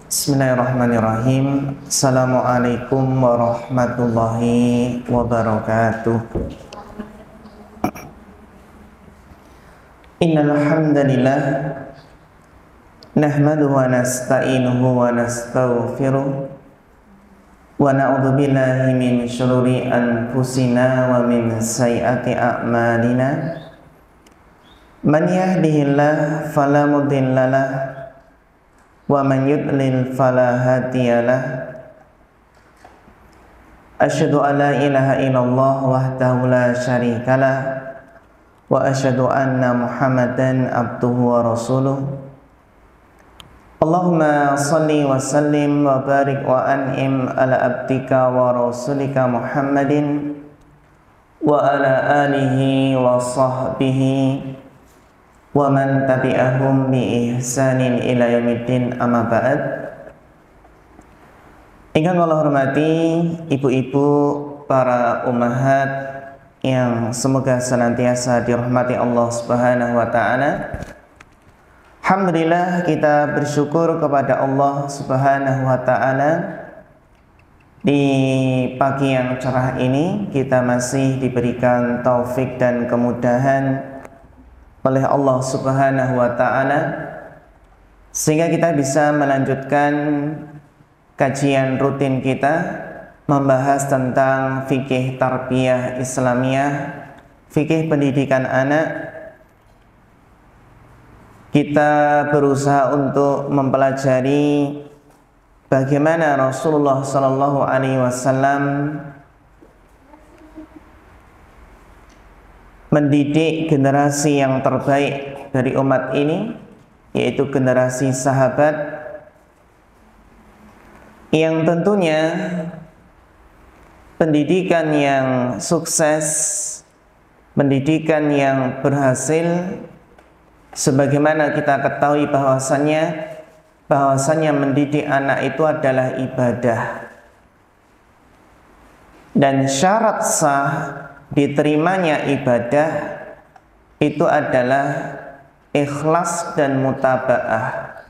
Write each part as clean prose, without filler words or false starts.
Bismillahirrahmanirrahim. Assalamualaikum warahmatullahi wabarakatuh. Innal hamdalillah nahmaduhu wa nasta'inuhu wa nastaghfiruh wa na'udzu billahi min syururi anfusina wa min sayyiati a'malina. Man yahdihillahu fala mudhillalah wa man yudlil fala hadiyalah. Asyhadu an la ilaha illallah wahdahu la syarikalah wa asyhadu anna Muhammadan abduhu wa rasuluh. Allahumma salli wa sallim wa barik wa an'im ala abdika wa rasulika Muhammadin wa ala alihi wa sahbihi wa man tabi'ahum bi ihsanin ila yaumiddin, amma ba'd. Ingkang Allah hormati ibu-ibu, para ummahat yang semoga senantiasa dirahmati Allah Subhanahu wa taala. Alhamdulillah, kita bersyukur kepada Allah Subhanahu wa taala. Di pagi yang cerah ini kita masih diberikan taufik dan kemudahan oleh Allah Subhanahu wa taala sehingga kita bisa melanjutkan kajian rutin kita membahas tentang fikih tarbiyah Islamiyah, fikih pendidikan anak. Kita berusaha untuk mempelajari bagaimana Rasulullah sallallahu alaihi wasallam mendidik generasi yang terbaik dari umat ini, yaitu generasi sahabat yang tentunya pendidikan yang sukses, pendidikan yang berhasil, sebagaimana kita ketahui bahwasannya mendidik anak itu adalah ibadah, dan syarat sah diterimanya ibadah itu adalah ikhlas dan mutaba'ah.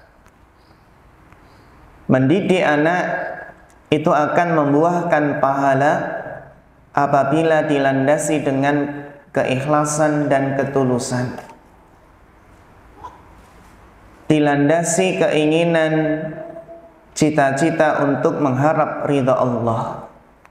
Mendidik anak itu akan membuahkan pahala apabila dilandasi dengan keikhlasan dan ketulusan, dilandasi keinginan, cita-cita untuk mengharap ridha Allah.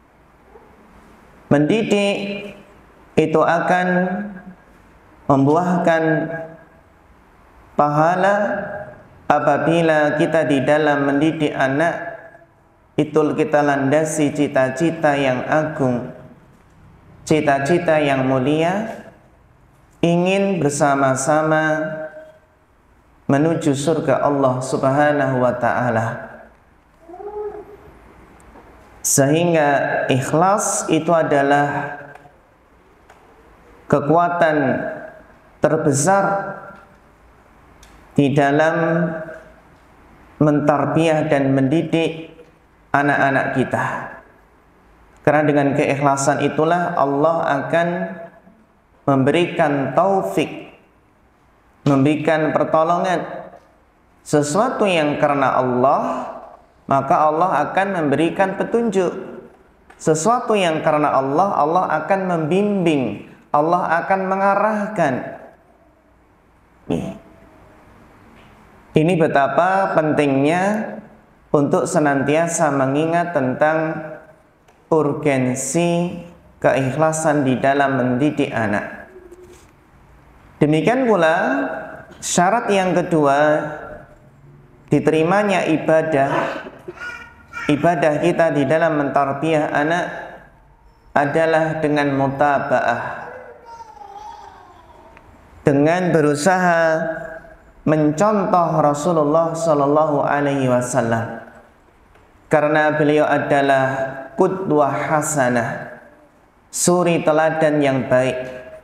Mendidik itu akan membuahkan pahala apabila kita di dalam mendidik anak itu kita landasi cita-cita yang agung, cita-cita yang mulia, ingin bersama-sama menuju surga Allah Subhanahu wa ta'ala. Sehingga ikhlas itu adalah kekuatan terbesar di dalam mentarbiyah dan mendidik anak-anak kita. Karena dengan keikhlasan itulah Allah akan memberikan taufik, memberikan pertolongan. Sesuatu yang karena Allah, maka Allah akan memberikan petunjuk. Sesuatu yang karena Allah, Allah akan membimbing, Allah akan mengarahkan. Ini betapa pentingnya untuk senantiasa mengingat tentang urgensi keikhlasan di dalam mendidik anak. Demikian pula syarat yang kedua diterimanya ibadah kita di dalam mentarbiyah anak adalah dengan mutaba'ah, dengan berusaha mencontoh Rasulullah sallallahu alaihi wasallam, karena beliau adalah qudwah hasanah, suri teladan yang baik.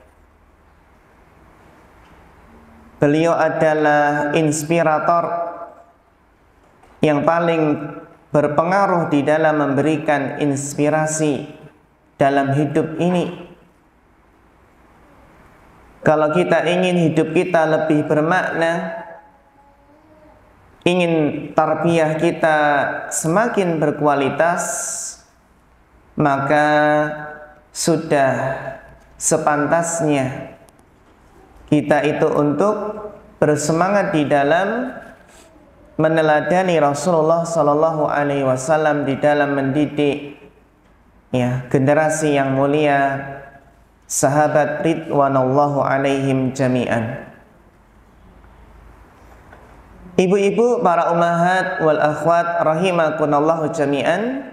Beliau adalah inspirator yang paling berpengaruh di dalam memberikan inspirasi dalam hidup ini. Kalau kita ingin hidup kita lebih bermakna, ingin tarbiyah kita semakin berkualitas, maka sudah sepantasnya kita itu untuk bersemangat di dalam meneladani Rasulullah Sallallahu Alaihi Wasallam di dalam mendidik generasi yang mulia, sahabat ridwanullahu alaihim jami'an. Ibu-ibu, para ummahat wal akhwat rahimakunallahu jami'an,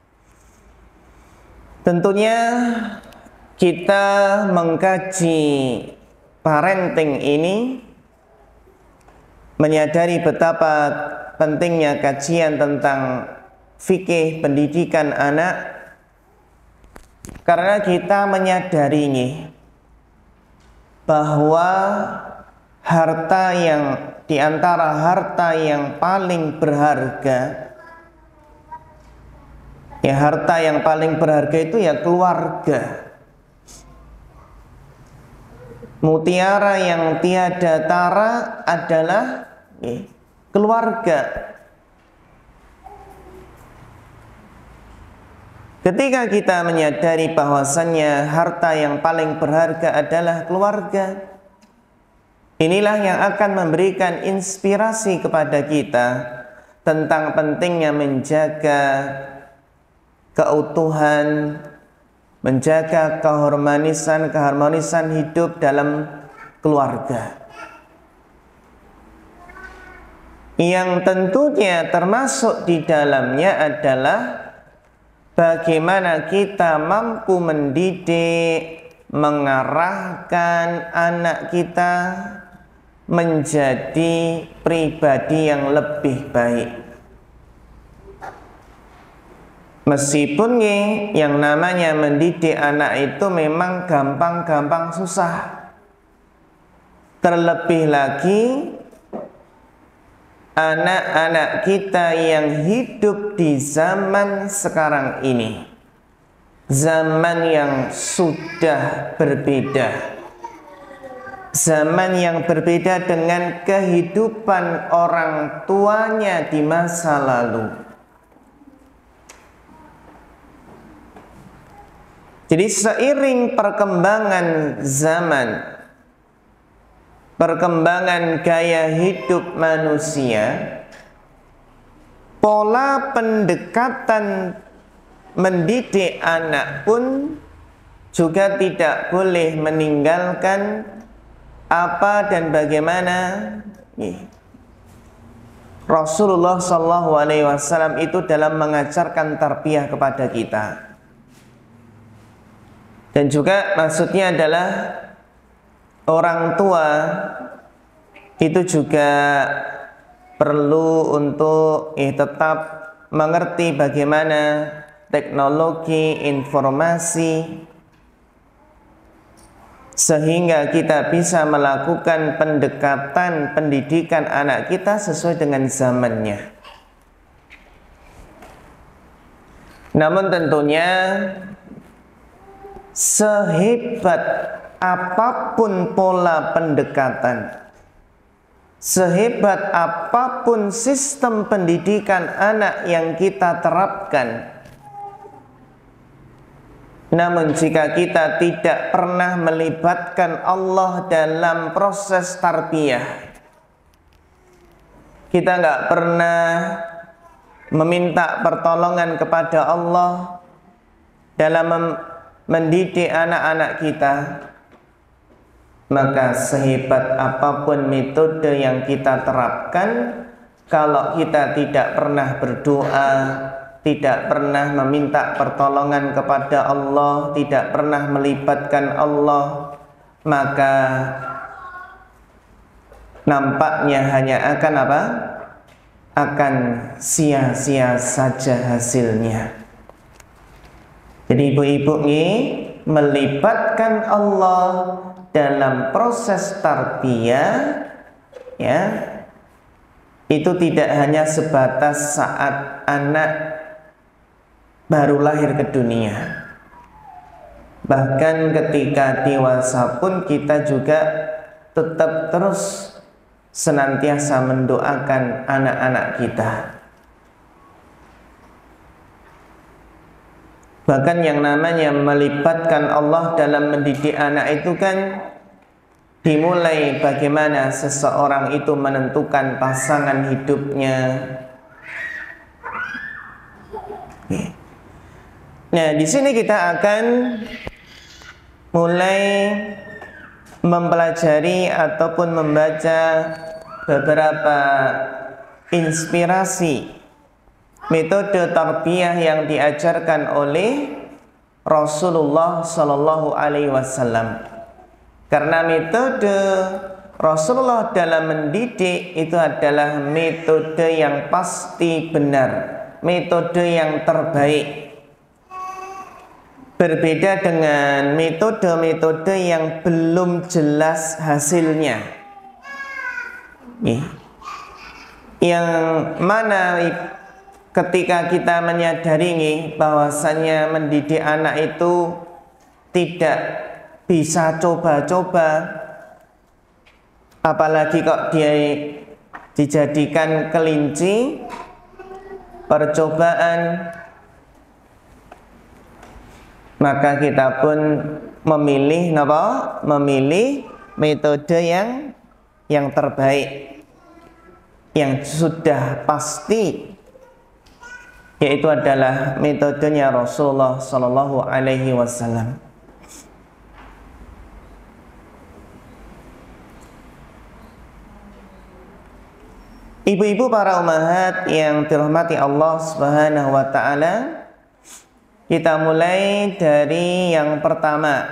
tentunya kita mengkaji parenting ini, menyadari betapa pentingnya kajian tentang fikih pendidikan anak, karena kita menyadarinya bahwa harta yang di antara harta yang paling berharga, harta yang paling berharga itu keluarga. Mutiara yang tiada tara adalah keluarga. Ketika kita menyadari bahwasannya harta yang paling berharga adalah keluarga, inilah yang akan memberikan inspirasi kepada kita tentang pentingnya menjaga keutuhan, menjaga keharmonisan hidup dalam keluarga. Yang tentunya termasuk di dalamnya adalah bagaimana kita mampu mendidik, mengarahkan anak kita menjadi pribadi yang lebih baik. Meskipun yang namanya mendidik anak itu memang gampang-gampang susah. Terlebih lagi anak-anak kita yang hidup di zaman sekarang ini, zaman yang sudah berbeda, zaman yang berbeda dengan kehidupan orang tuanya di masa lalu. Jadi seiring perkembangan zaman, perkembangan gaya hidup manusia, pola pendekatan mendidik anak pun juga tidak boleh meninggalkan apa dan bagaimana Rasulullah SAW itu dalam mengajarkan tarbiyah kepada kita. Dan juga maksudnya adalah orang tua itu juga perlu untuk tetap mengerti bagaimana teknologi informasi, sehingga kita bisa melakukan pendekatan pendidikan anak kita sesuai dengan zamannya. Namun tentunya sehebat apapun pola pendekatan, sehebat apapun sistem pendidikan anak yang kita terapkan, namun jika kita tidak pernah melibatkan Allah dalam proses tarbiyah, kita nggak pernah meminta pertolongan kepada Allah dalam mendidik anak-anak kita, maka sehebat apapun metode yang kita terapkan, kalau kita tidak pernah berdoa, tidak pernah meminta pertolongan kepada Allah, tidak pernah melibatkan Allah, maka nampaknya hanya akan akan sia-sia saja hasilnya. Jadi ibu-ibu melibatkan Allah dalam proses tarbiyah, itu tidak hanya sebatas saat anak baru lahir ke dunia. Bahkan ketika dewasa pun kita juga tetap terus senantiasa mendoakan anak-anak kita. Bahkan yang namanya melibatkan Allah dalam mendidik anak itu kan dimulai bagaimana seseorang itu menentukan pasangan hidupnya. Nah, di sini kita akan mulai mempelajari ataupun membaca beberapa inspirasi metode tarbiyah yang diajarkan oleh Rasulullah Sallallahu Alaihi Wasallam. Karena metode Rasulullah dalam mendidik itu adalah metode yang pasti benar, metode yang terbaik. Berbeda dengan metode-metode yang belum jelas hasilnya. Yang mana ketika kita menyadari bahwasannya mendidik anak itu tidak bisa coba-coba, apalagi kok dia dijadikan kelinci percobaan, maka kita pun memilih memilih metode yang terbaik, yang sudah pasti, yaitu adalah metodenya Rasulullah Sallallahu Alaihi Wasallam. Ibu-ibu para ummahat yang dirahmati Allah Subhanahu wa taala, kita mulai dari yang pertama.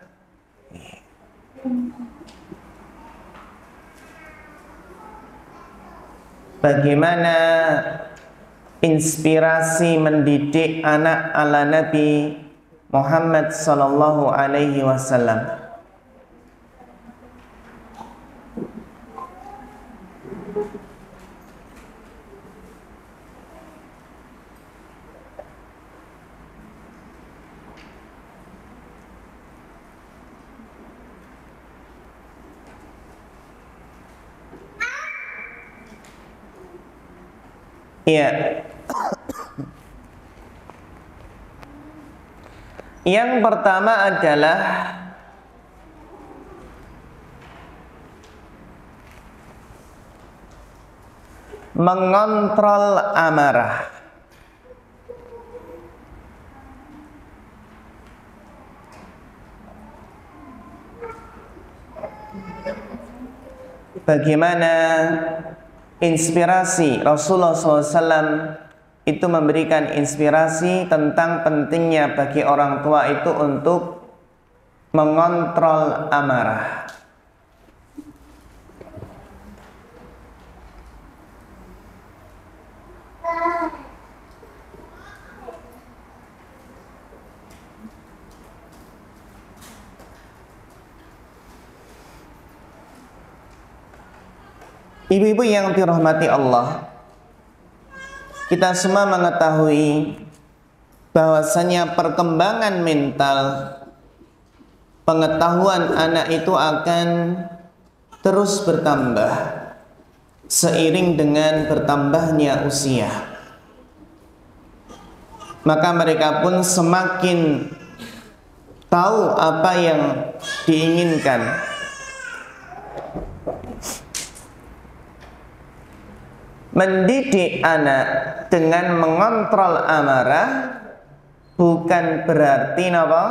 Bagaimana inspirasi mendidik anak ala Nabi Muhammad sallallahu alaihi wasallam. Ya. Yang pertama adalah mengontrol amarah. Bagaimana inspirasi Rasulullah SAW itu memberikan inspirasi tentang pentingnya bagi orang tua itu untuk mengontrol amarah. Ibu-ibu yang dirahmati Allah, kita semua mengetahui bahwasanya perkembangan mental, pengetahuan anak itu akan terus bertambah seiring dengan bertambahnya usia. Maka mereka pun semakin tahu apa yang diinginkan. Mendidik anak dengan mengontrol amarah bukan berarti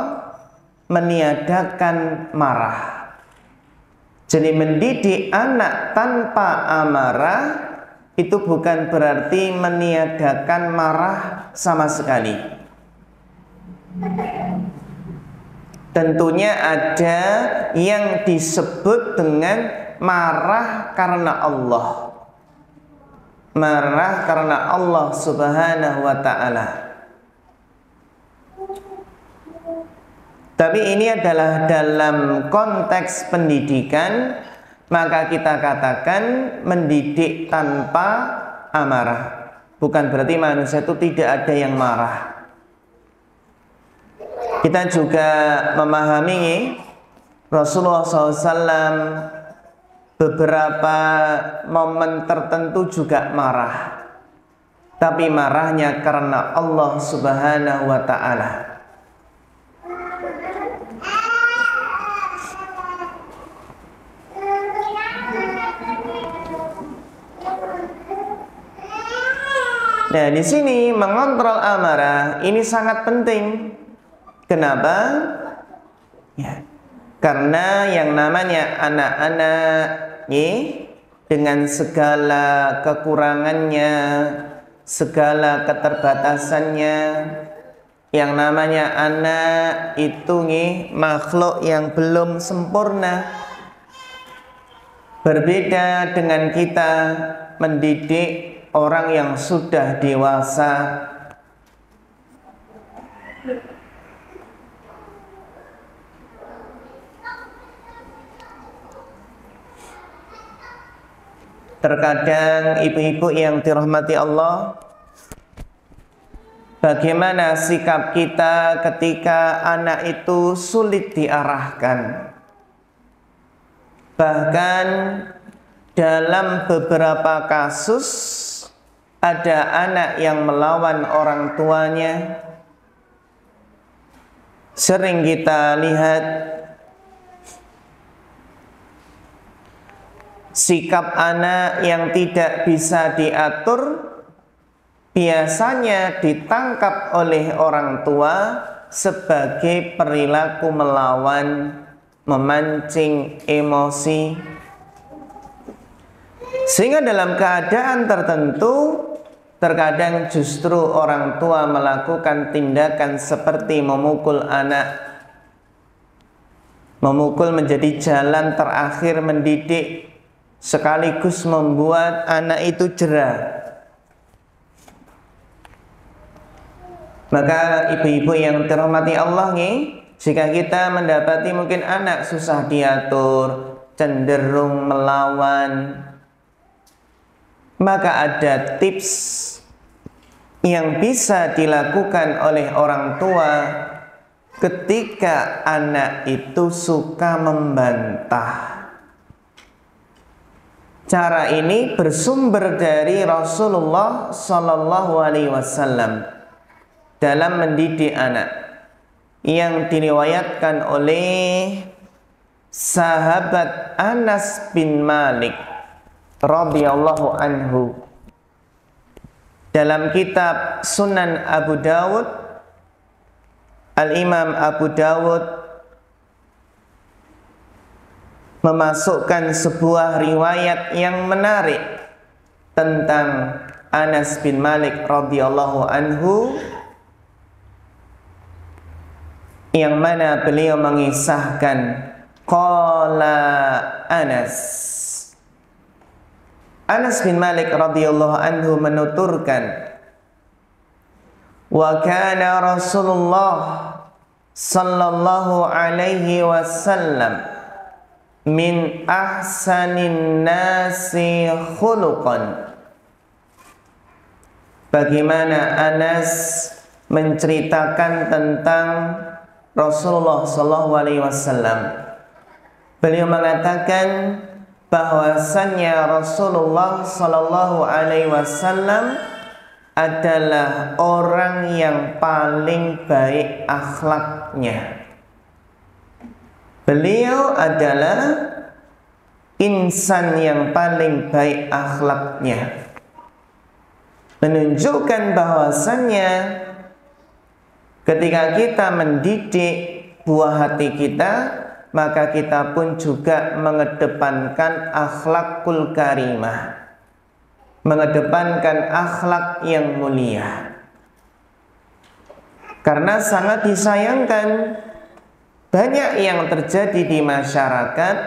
meniadakan marah. Jadi mendidik anak tanpa amarah itu bukan berarti meniadakan marah sama sekali. Tentunya ada yang disebut dengan marah karena Allah. Marah karena Allah Subhanahu wa ta'ala. Tapi ini adalah dalam konteks pendidikan, maka kita katakan mendidik tanpa amarah. Bukan berarti manusia itu tidak ada yang marah. Kita juga memahami Rasulullah SAW beberapa momen tertentu juga marah, tapi marahnya karena Allah Subhanahu wa ta'ala. Nah, di sini mengontrol amarah ini sangat penting. Kenapa? Ya, karena yang namanya anak-anak dengan segala kekurangannya, segala keterbatasannya, yang namanya anak itu makhluk yang belum sempurna. Berbeda dengan kita mendidik orang yang sudah dewasa. Terkadang ibu-ibu yang dirahmati Allah, bagaimana sikap kita ketika anak itu sulit diarahkan. Bahkan dalam beberapa kasus ada anak yang melawan orang tuanya. Sering kita lihat sikap anak yang tidak bisa diatur biasanya ditangkap oleh orang tua sebagai perilaku melawan, memancing emosi. Sehingga dalam keadaan tertentu terkadang justru orang tua melakukan tindakan seperti memukul anak. Memukul menjadi jalan terakhir mendidik, sekaligus membuat anak itu jera. Maka ibu-ibu yang dirahmati Allah jika kita mendapati mungkin anak susah diatur, cenderung melawan, maka ada tips yang bisa dilakukan oleh orang tua ketika anak itu suka membantah. Cara ini bersumber dari Rasulullah Sallallahu Alaihi Wasallam dalam mendidik anak, yang diriwayatkan oleh sahabat Anas bin Malik radhiyallahu anhu dalam kitab Sunan Abu Dawud. Al-Imam Abu Dawud memasukkan sebuah riwayat yang menarik tentang Anas bin Malik radhiyallahu anhu, yang mana beliau mengisahkan qala Anas bin Malik radhiyallahu anhu menuturkan, wa kana Rasulullah sallallahu alaihi wasallam min ahsanin nasi khuluqan. Bagaimana Anas menceritakan tentang Rasulullah sallallahu alaihi wasallam. Beliau mengatakan bahwasannya Rasulullah sallallahu alaihi wasallam adalah orang yang paling baik akhlaknya. Beliau adalah insan yang paling baik akhlaknya, menunjukkan bahwasannya ketika kita mendidik buah hati kita, maka kita pun juga mengedepankan akhlakul karimah, mengedepankan akhlak yang mulia. Karena sangat disayangkan banyak yang terjadi di masyarakat,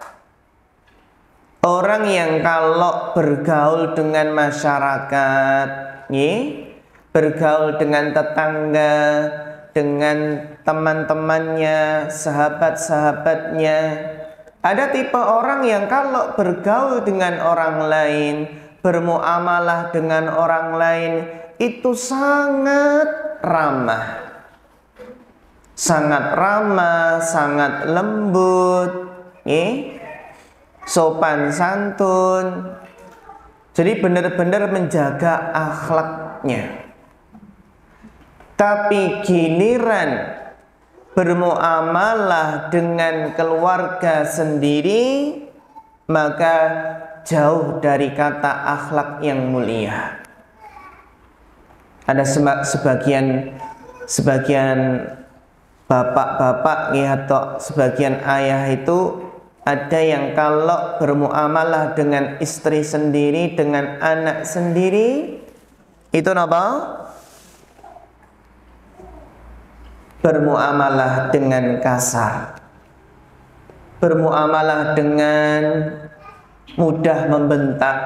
orang yang kalau bergaul dengan masyarakat, bergaul dengan tetangga, dengan teman-temannya, sahabat-sahabatnya, ada tipe orang yang kalau bergaul dengan orang lain, bermuamalah dengan orang lain, itu sangat ramah, sangat lembut, sopan santun. Jadi benar-benar menjaga akhlaknya. Tapi giliran bermuamalah dengan keluarga sendiri, maka jauh dari kata akhlak yang mulia. Ada sebagian bapak-bapak atau sebagian ayah itu ada yang kalau bermuamalah dengan istri sendiri, dengan anak sendiri, itu apa? Bermuamalah dengan kasar, bermuamalah dengan mudah membentak.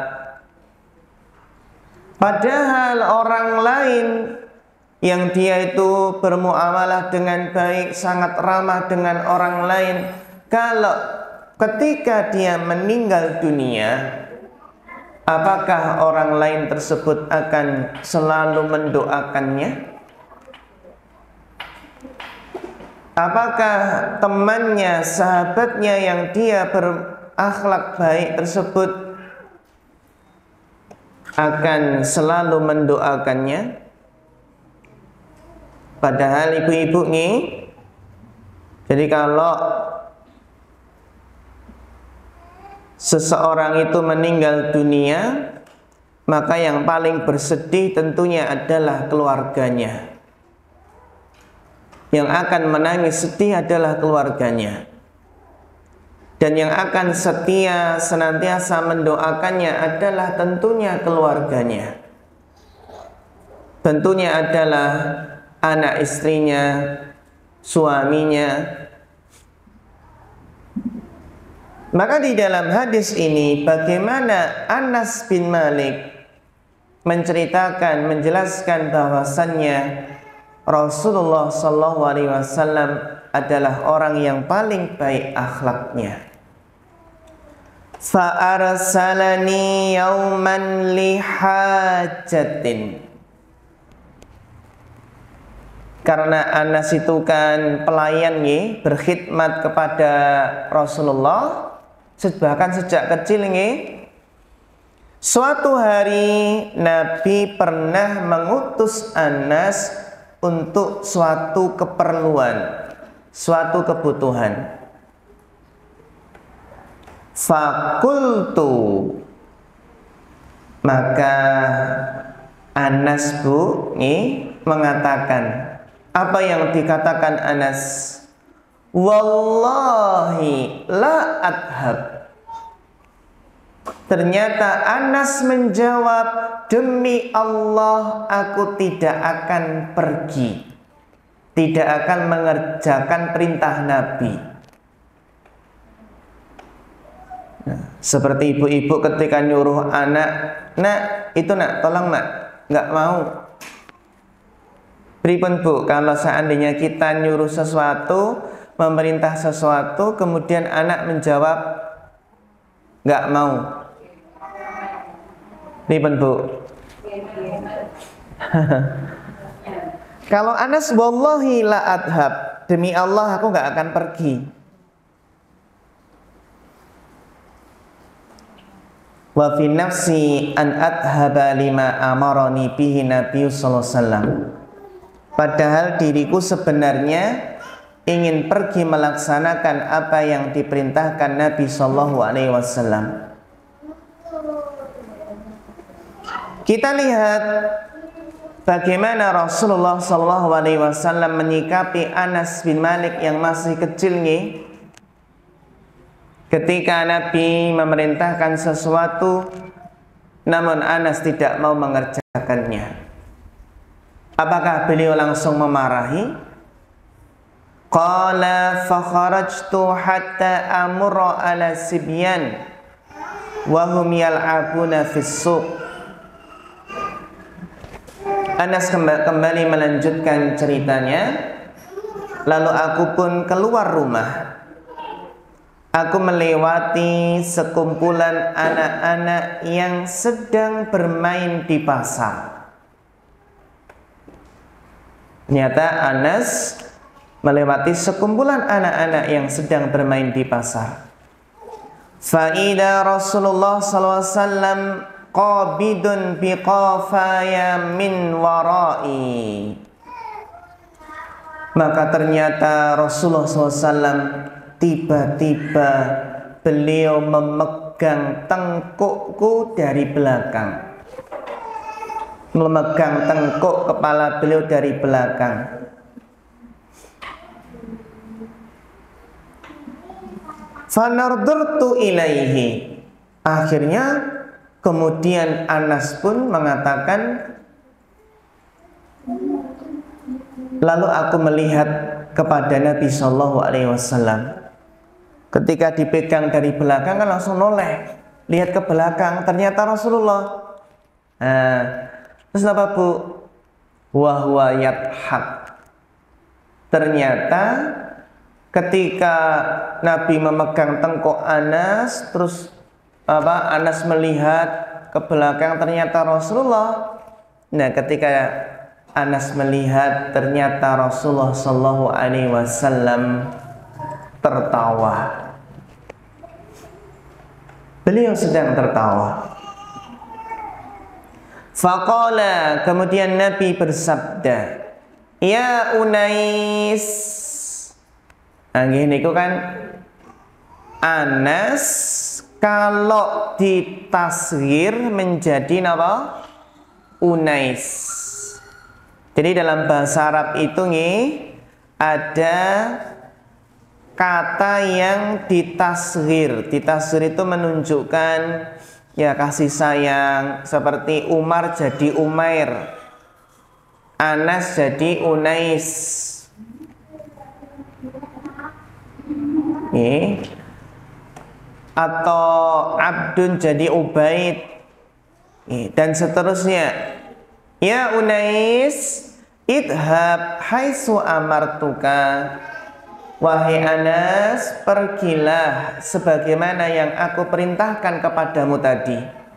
Padahal orang lain yang dia itu bermuamalah dengan baik, sangat ramah dengan orang lain, kalau ketika dia meninggal dunia, apakah orang lain tersebut akan selalu mendoakannya? Apakah temannya, sahabatnya yang dia berakhlak baik tersebut akan selalu mendoakannya? Padahal ibu-ibu nih, jadi kalau seseorang itu meninggal dunia, maka yang paling bersedih tentunya adalah keluarganya. Yang akan menangis sedih adalah keluarganya. Dan yang akan setia senantiasa mendoakannya adalah tentunya keluarganya. Tentunya adalah anak istrinya, suaminya. Maka di dalam hadis ini bagaimana Anas bin Malik menceritakan, menjelaskan bahwasannya Rasulullah SAW adalah orang yang paling baik akhlaknya. Fa'arsalani yauman lihajatin. Karena Anas itu kan pelayan berkhidmat kepada Rasulullah, bahkan sejak kecil suatu hari Nabi pernah mengutus Anas untuk suatu keperluan, suatu kebutuhan. Fakultu, maka Anas mengatakan, apa yang dikatakan Anas? Wallahi la adhab. Ternyata Anas menjawab, demi Allah aku tidak akan pergi, tidak akan mengerjakan perintah Nabi. Nah, seperti ibu-ibu ketika nyuruh anak, nak itu nak tolong nak, nggak mau. Pripun bu, kalau seandainya kita nyuruh sesuatu, memerintah sesuatu, kemudian anak menjawab nggak mau. Pripun bu? Kalau Anas, wallahi la adhab, demi Allah aku nggak akan pergi. Wa fi nafsi an adhaba lima amarani bihi Nabi sallallahu alaihi wasallam. Padahal diriku sebenarnya ingin pergi melaksanakan apa yang diperintahkan Nabi sallallahu alaihi wasallam. Kita lihat bagaimana Rasulullah sallallahu alaihi wasallam menyikapi Anas bin Malik yang masih kecil ketika Nabi memerintahkan sesuatu, namun Anas tidak mau mengerjakannya. Apakah beliau langsung memarahi? Qala fa kharajtu hatta amurra ala sibyan wa hum yal'abuna fis suq. Anas kembali melanjutkan ceritanya. Lalu aku pun keluar rumah. Aku melewati sekumpulan anak-anak yang sedang bermain di pasar. Ternyata Anas melewati sekumpulan anak-anak yang sedang bermain di pasar. Fa'ida Rasulullah SAW qabidun biqafaya min warai. Maka ternyata Rasulullah SAW tiba-tiba beliau memegang tengkukku dari belakang, memegang tengkuk kepala beliau dari belakang. Fanardurtu ilaihi. Akhirnya kemudian Anas pun mengatakan, lalu aku melihat kepada Nabi Shallallahu Alaihi Wasallam. Ketika dipegang dari belakang kan langsung noleh, lihat ke belakang, ternyata Rasulullah. Terus apa Bu? Wahwa yadhak. Ternyata ketika Nabi memegang tengkuk Anas, terus Anas melihat ke belakang, ternyata Rasulullah. Nah, ketika Anas melihat, ternyata Rasulullah Shallallahu Alaihi Wasallam tertawa. Beliau sedang tertawa. Faqala, kemudian Nabi bersabda, ya Unais. Ini kan Anas kalau ditasghir menjadi apa? Unais. Jadi dalam bahasa Arab itu ada kata yang ditasghir. Ditasghir itu menunjukkan ya kasih sayang, seperti Umar jadi Umair, Anas jadi Unais. Atau Abdun jadi Ubaid, dan seterusnya. Ya Unais, idhab haitsu amartuka. Wahai Anas, pergilah sebagaimana yang aku perintahkan kepadamu tadi.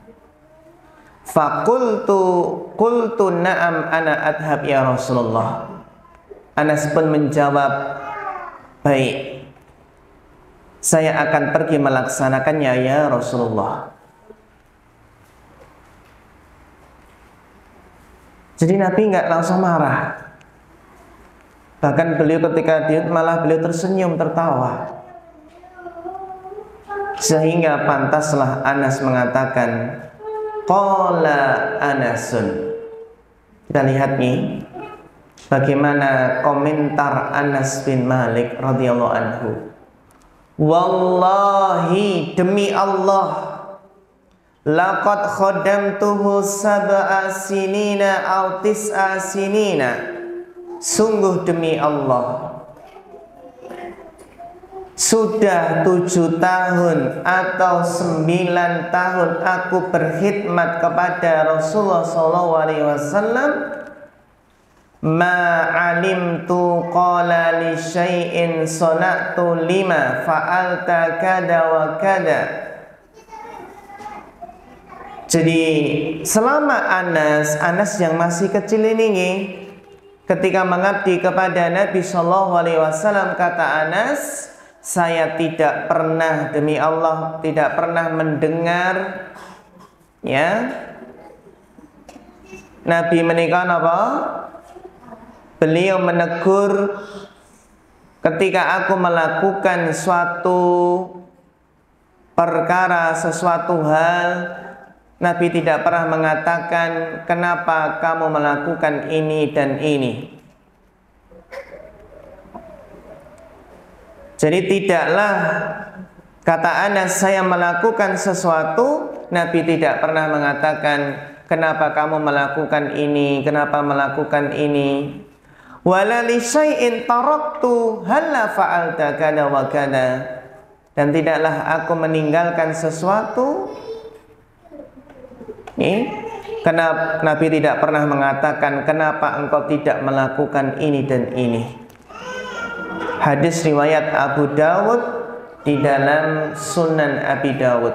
Qultu na'am ana adhab ya Rasulullah. Anas pun menjawab, baik, saya akan pergi melaksanakannya ya Rasulullah. Jadi Nabi nggak langsung marah. Bahkan beliau ketika malah beliau tersenyum, tertawa. Sehingga pantaslah Anas mengatakan, qala Anasun. Kita lihat nih bagaimana komentar Anas bin Malik radhiyallahu anhu. Wallahi, demi Allah, laqad khodamtuhu sab'a sinina aw tis'a sinina. Sungguh demi Allah, sudah 7 tahun atau 9 tahun aku berkhidmat kepada Rasulullah SAW. Ma alimtu qala li syai'in sana'tu lima fa'alta kada wa kada. Jadi selama Anas yang masih kecil ini, ketika mengabdi kepada Nabi Shallallahu Alaihi Wasallam, kata Anas, saya tidak pernah, demi Allah, tidak pernah mendengar ya Nabi menikah apa? Beliau menegur ketika aku melakukan suatu perkara, sesuatu hal. Nabi tidak pernah mengatakan, kenapa kamu melakukan ini dan ini. Jadi tidaklah, kata Anas, saya melakukan sesuatu, Nabi tidak pernah mengatakan, kenapa kamu melakukan ini, kenapa melakukan ini. Wala li syai'in taraktu halla fa'alta kada wa kada. Dan tidaklah aku meninggalkan sesuatu. Kenapa Nabi tidak pernah mengatakan, kenapa engkau tidak melakukan ini dan ini. Hadis riwayat Abu Dawud di dalam Sunan Abi Dawud.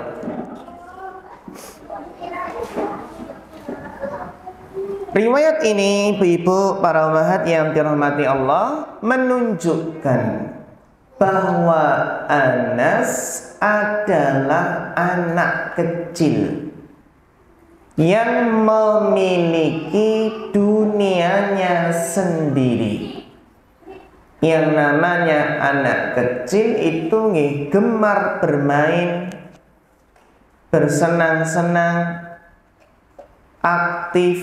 Riwayat ini, ibu-ibu, para ummahat yang dirahmati Allah, menunjukkan bahwa Anas adalah anak kecil yang memiliki dunianya sendiri. Yang namanya anak kecil itu gemar bermain, bersenang-senang, aktif.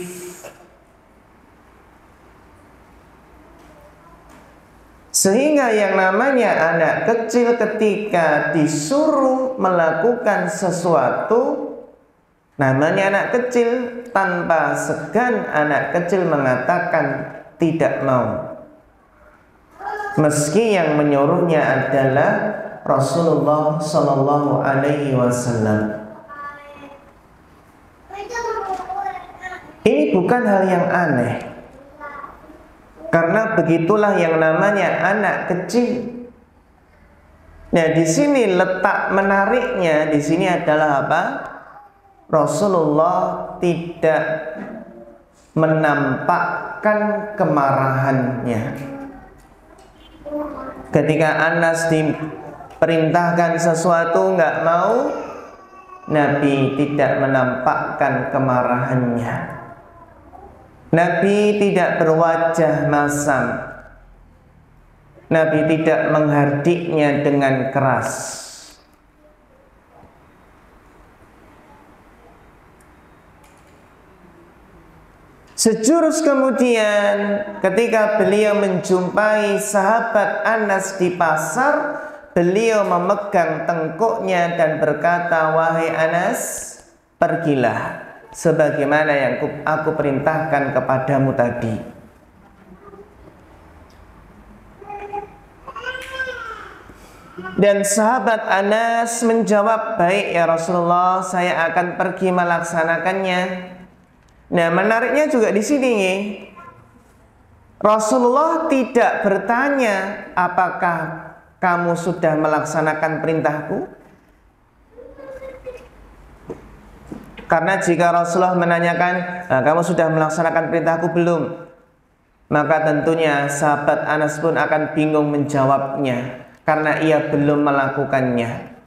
Sehingga yang namanya anak kecil ketika disuruh melakukan sesuatu, namanya anak kecil, tanpa segan anak kecil mengatakan tidak mau. Meski yang menyuruhnya adalah Rasulullah Sallallahu Alaihi Wasallam. Ini bukan hal yang aneh, karena begitulah yang namanya anak kecil. Nah, di sini letak menariknya di sini adalah apa? Rasulullah tidak menampakkan kemarahannya. Ketika Anas diperintahkan sesuatu nggak mau, Nabi tidak menampakkan kemarahannya. Nabi tidak berwajah masam. Nabi tidak menghardiknya dengan keras. Sejurus kemudian ketika beliau menjumpai sahabat Anas di pasar, beliau memegang tengkuknya dan berkata, "Wahai Anas, pergilah sebagaimana yang aku perintahkan kepadamu tadi." Dan sahabat Anas menjawab, "Baik ya Rasulullah, saya akan pergi melaksanakannya." Nah, menariknya juga di sini, Rasulullah tidak bertanya, "Apakah kamu sudah melaksanakan perintahku?" Karena jika Rasulullah menanyakan, "Kamu sudah melaksanakan perintahku belum?" maka tentunya sahabat Anas pun akan bingung menjawabnya, karena ia belum melakukannya.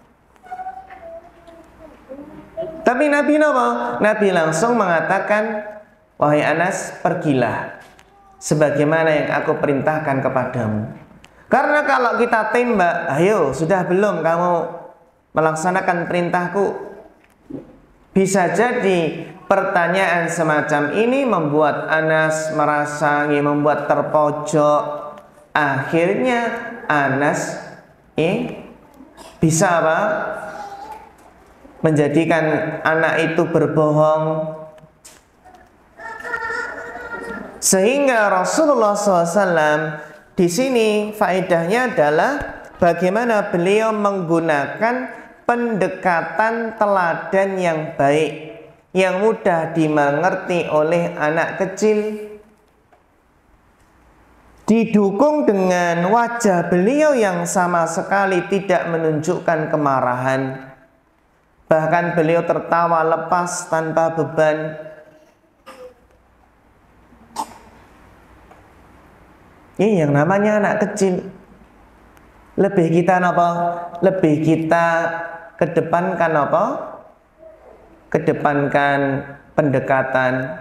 Tapi Nabi langsung mengatakan, "Wahai Anas, pergilah sebagaimana yang aku perintahkan kepadamu." Karena kalau kita tembak, "Ayo, sudah belum kamu melaksanakan perintahku?" Bisa jadi pertanyaan semacam ini membuat Anas merasa membuat terpojok. Akhirnya Anas bisa apa? Menjadikan anak itu berbohong, sehingga Rasulullah SAW di sini faedahnya adalah bagaimana beliau menggunakan pendekatan teladan yang baik, yang mudah dimengerti oleh anak kecil, didukung dengan wajah beliau yang sama sekali tidak menunjukkan kemarahan. Bahkan beliau tertawa lepas tanpa beban. Ini yang namanya anak kecil. Lebih kita apa? Lebih kita kedepankan apa? Kedepankan pendekatan.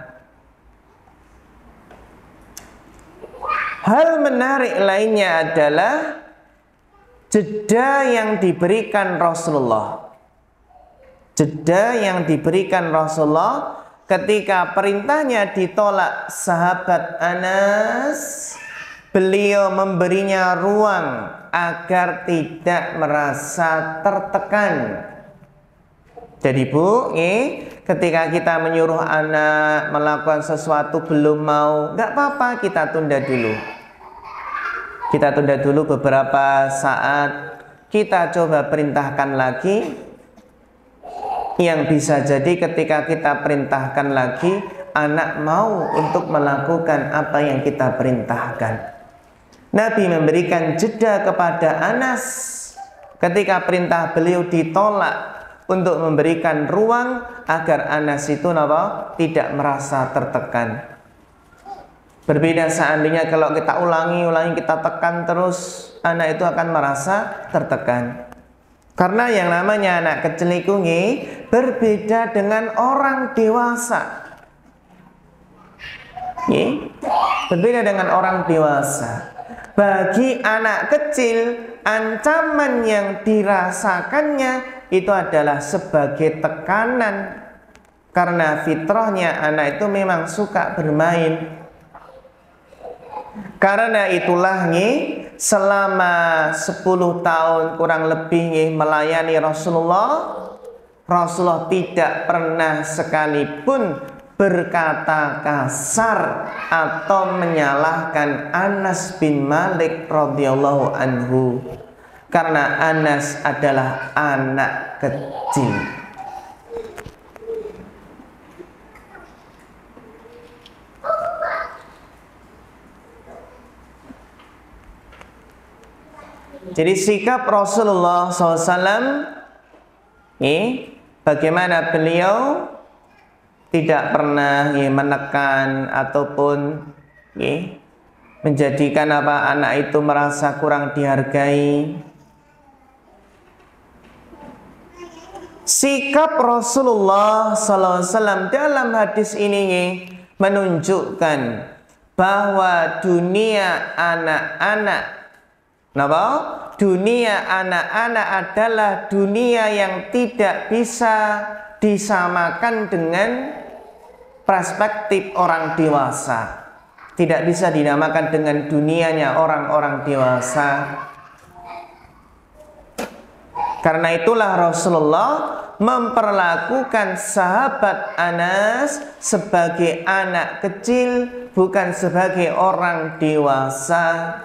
Hal menarik lainnya adalah jeda yang diberikan Rasulullah. Jeda yang diberikan Rasulullah ketika perintahnya ditolak sahabat Anas, beliau memberinya ruang agar tidak merasa tertekan. Jadi Bu, ketika kita menyuruh anak melakukan sesuatu belum mau, nggak apa-apa, kita tunda dulu. Kita tunda dulu beberapa saat, kita coba perintahkan lagi. Yang bisa jadi ketika kita perintahkan lagi, anak mau untuk melakukan apa yang kita perintahkan. Nabi memberikan jeda kepada Anas ketika perintah beliau ditolak, untuk memberikan ruang agar Anas itu tidak merasa tertekan. Berbeda seandainya kalau kita ulangi, kita tekan terus, anak itu akan merasa tertekan. Karena yang namanya anak kecil itu berbeda dengan orang dewasa. Berbeda dengan orang dewasa. Bagi anak kecil, ancaman yang dirasakannya itu adalah sebagai tekanan. Karena fitrahnya anak itu memang suka bermain. Karena itulah selama 10 tahun kurang lebih melayani Rasulullah tidak pernah sekalipun berkata kasar atau menyalahkan Anas bin Malik radhiyallahu anhu, karena Anas adalah anak kecil. Jadi sikap Rasulullah SAW bagaimana beliau tidak pernah menekan ataupun menjadikan anak itu merasa kurang dihargai. Sikap Rasulullah SAW dalam hadis ini menunjukkan bahwa dunia anak-anak adalah dunia yang tidak bisa disamakan dengan perspektif orang dewasa. Tidak bisa dinamakan dengan dunianya orang-orang dewasa. Karena itulah Rasulullah memperlakukan sahabat Anas sebagai anak kecil, bukan sebagai orang dewasa.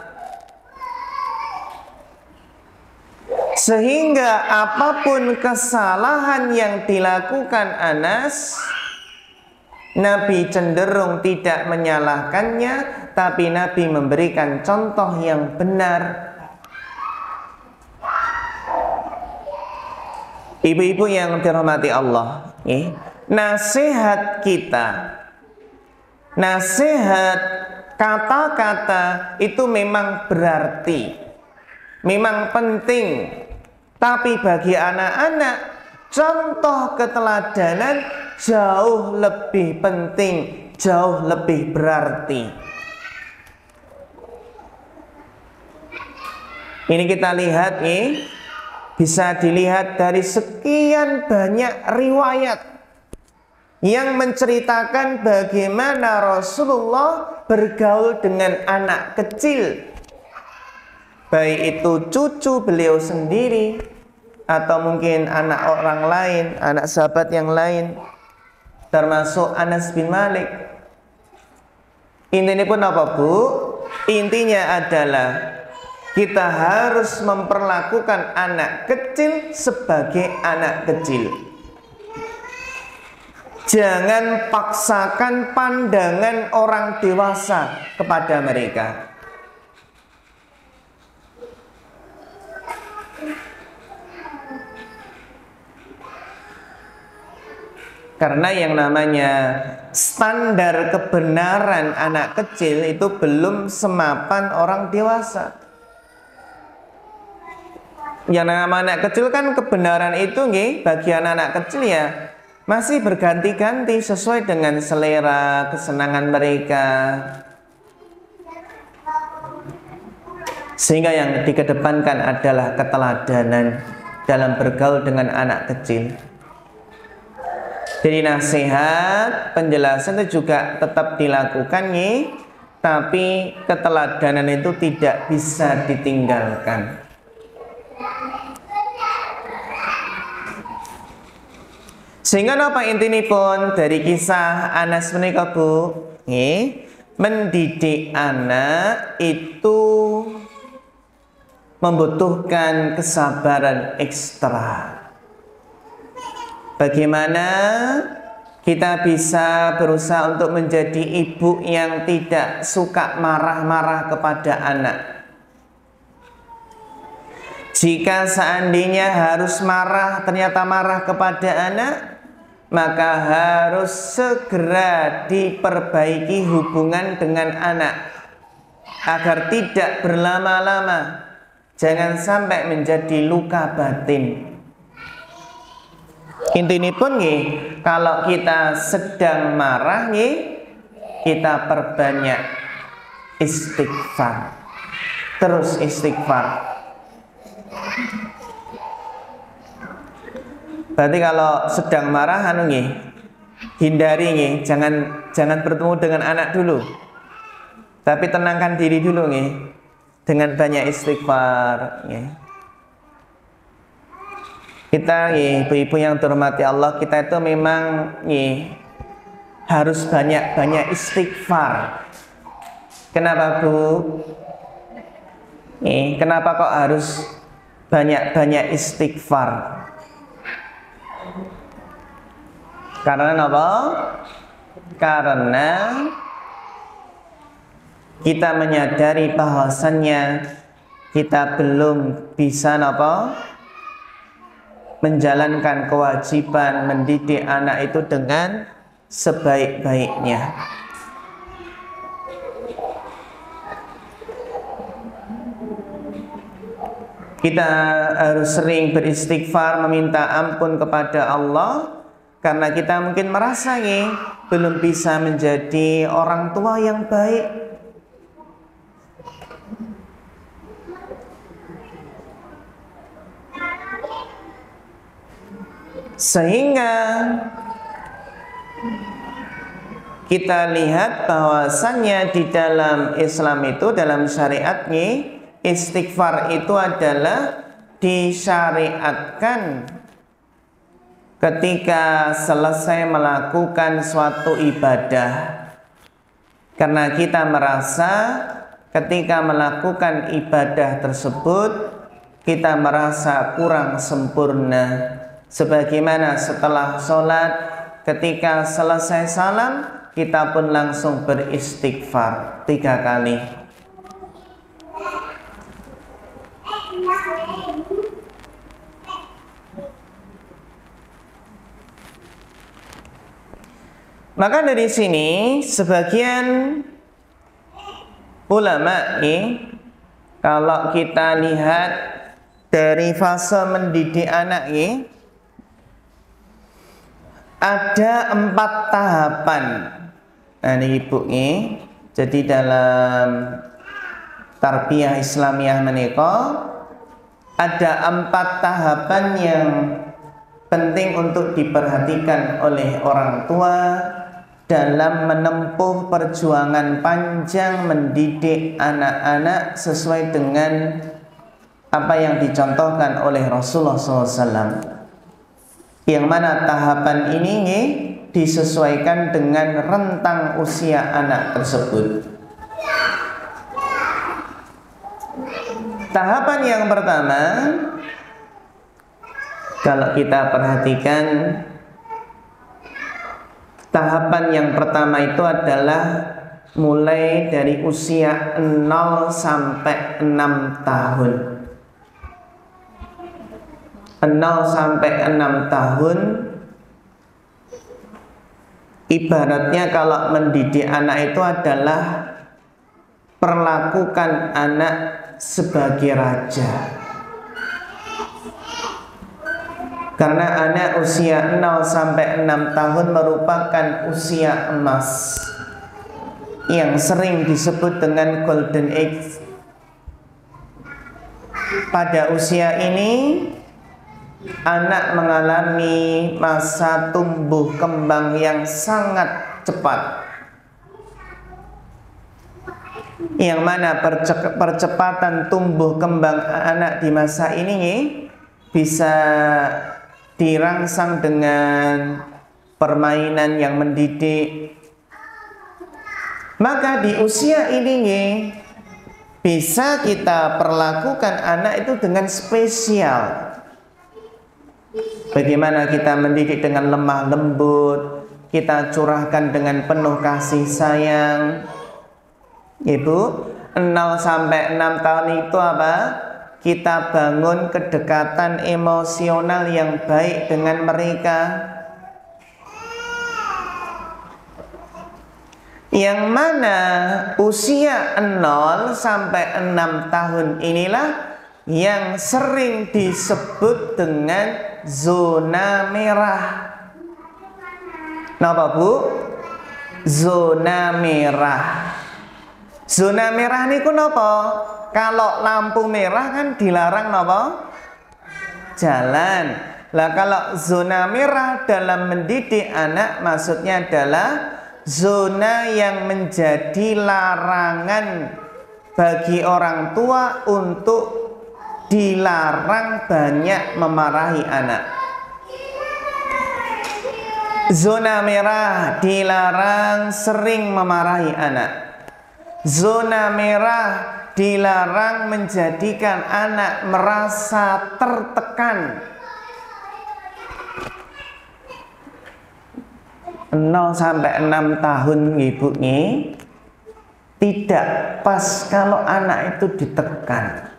Sehingga apapun kesalahan yang dilakukan Anas, Nabi cenderung tidak menyalahkannya, tapi Nabi memberikan contoh yang benar. Ibu-ibu yang dirahmati Allah, nasihat kita, nasihat kata-kata itu memang berarti, memang penting. Tapi bagi anak-anak, contoh keteladanan jauh lebih penting, jauh lebih berarti. Ini kita lihat bisa dilihat dari sekian banyak riwayat yang menceritakan bagaimana Rasulullah bergaul dengan anak kecil, baik itu cucu beliau sendiri atau mungkin anak orang lain, anak sahabat yang lain, termasuk Anas bin Malik. Intinya pun apa, Bu? Intinya adalah kita harus memperlakukan anak kecil sebagai anak kecil. Jangan paksakan pandangan orang dewasa kepada mereka. Karena yang namanya standar kebenaran anak kecil itu belum semapan orang dewasa. Yang namanya anak kecil kan kebenaran itu bagi anak-anak kecil ya masih berganti-ganti sesuai dengan selera kesenangan mereka. Sehingga yang dikedepankan adalah keteladanan dalam bergaul dengan anak kecil. Jadi nasihat, penjelasan itu juga tetap dilakukan tapi keteladanan itu tidak bisa ditinggalkan. Sehingga apa intinya pun dari kisah Anas menika, Bu, mendidik anak itu membutuhkan kesabaran ekstra. Bagaimana kita bisa berusaha untuk menjadi ibu yang tidak suka marah-marah kepada anak. Jika seandainya harus marah, ternyata marah kepada anak, maka harus segera diperbaiki hubungan dengan anak agar tidak berlama-lama, jangan sampai menjadi luka batin. Intinya pun kalau kita sedang marah kita perbanyak istighfar, terus istighfar. Berarti kalau sedang marah hindari jangan bertemu dengan anak dulu, tapi tenangkan diri dulu dengan banyak istighfar. Kita ibu-ibu yang dihormati Allah, kita itu memang harus banyak istighfar. Kenapa Bu? Kenapa kok harus banyak istighfar? Karena apa? Karena kita menyadari bahwasannya kita belum bisa menjalankan kewajiban mendidik anak itu dengan sebaik-baiknya. Kita harus sering beristighfar, meminta ampun kepada Allah, karena kita mungkin merasa belum bisa menjadi orang tua yang baik. Sehingga kita lihat bahwasannya di dalam Islam itu, dalam syariatnya, istighfar itu adalah disyariatkan ketika selesai melakukan suatu ibadah. Karena kita merasa ketika melakukan ibadah tersebut kita merasa kurang sempurna. Sebagaimana setelah sholat, ketika selesai salam, kita pun langsung beristighfar 3 kali. Maka dari sini sebagian ulama kalau kita lihat dari fase mendidik anak ada 4 tahapan. Nah ini ibu jadi dalam tarbiyah Islamiyah menika ada 4 tahapan yang penting untuk diperhatikan oleh orang tua dalam menempuh perjuangan panjang mendidik anak-anak sesuai dengan apa yang dicontohkan oleh Rasulullah SAW. Yang mana tahapan ini disesuaikan dengan rentang usia anak tersebut. Tahapan yang pertama, kalau kita perhatikan, tahapan yang pertama itu adalah mulai dari usia 0 sampai 6 tahun. 0 sampai 6 tahun ibaratnya kalau mendidik anak itu adalah perlakukan anak sebagai raja. Karena anak usia 0 sampai 6 tahun merupakan usia emas yang sering disebut dengan golden age. Pada usia ini anak mengalami masa tumbuh kembang yang sangat cepat, yang mana percepatan tumbuh kembang anak di masa ini bisa dirangsang dengan permainan yang mendidik. Maka di usia ini bisa kita perlakukan anak itu dengan spesial. Bagaimana kita mendidik dengan lemah lembut, kita curahkan dengan penuh kasih sayang. Ibu, 0 sampai 6 tahun itu apa? Kita bangun kedekatan emosional yang baik dengan mereka. Yang mana usia 0 sampai 6 tahun inilah yang sering disebut dengan zona merah. Napa Bu? Zona merah. Zona merah niku napa? Kalau lampu merah kan dilarang napa? Jalan. Lah kalau zona merah dalam mendidik anak maksudnya adalah zona yang menjadi larangan bagi orang tua untuk dilarang banyak memarahi anak. Zona merah dilarang sering memarahi anak. Zona merah dilarang menjadikan anak merasa tertekan. 0 sampai 6 tahun ibu nih tidak pas kalau anak itu ditekan.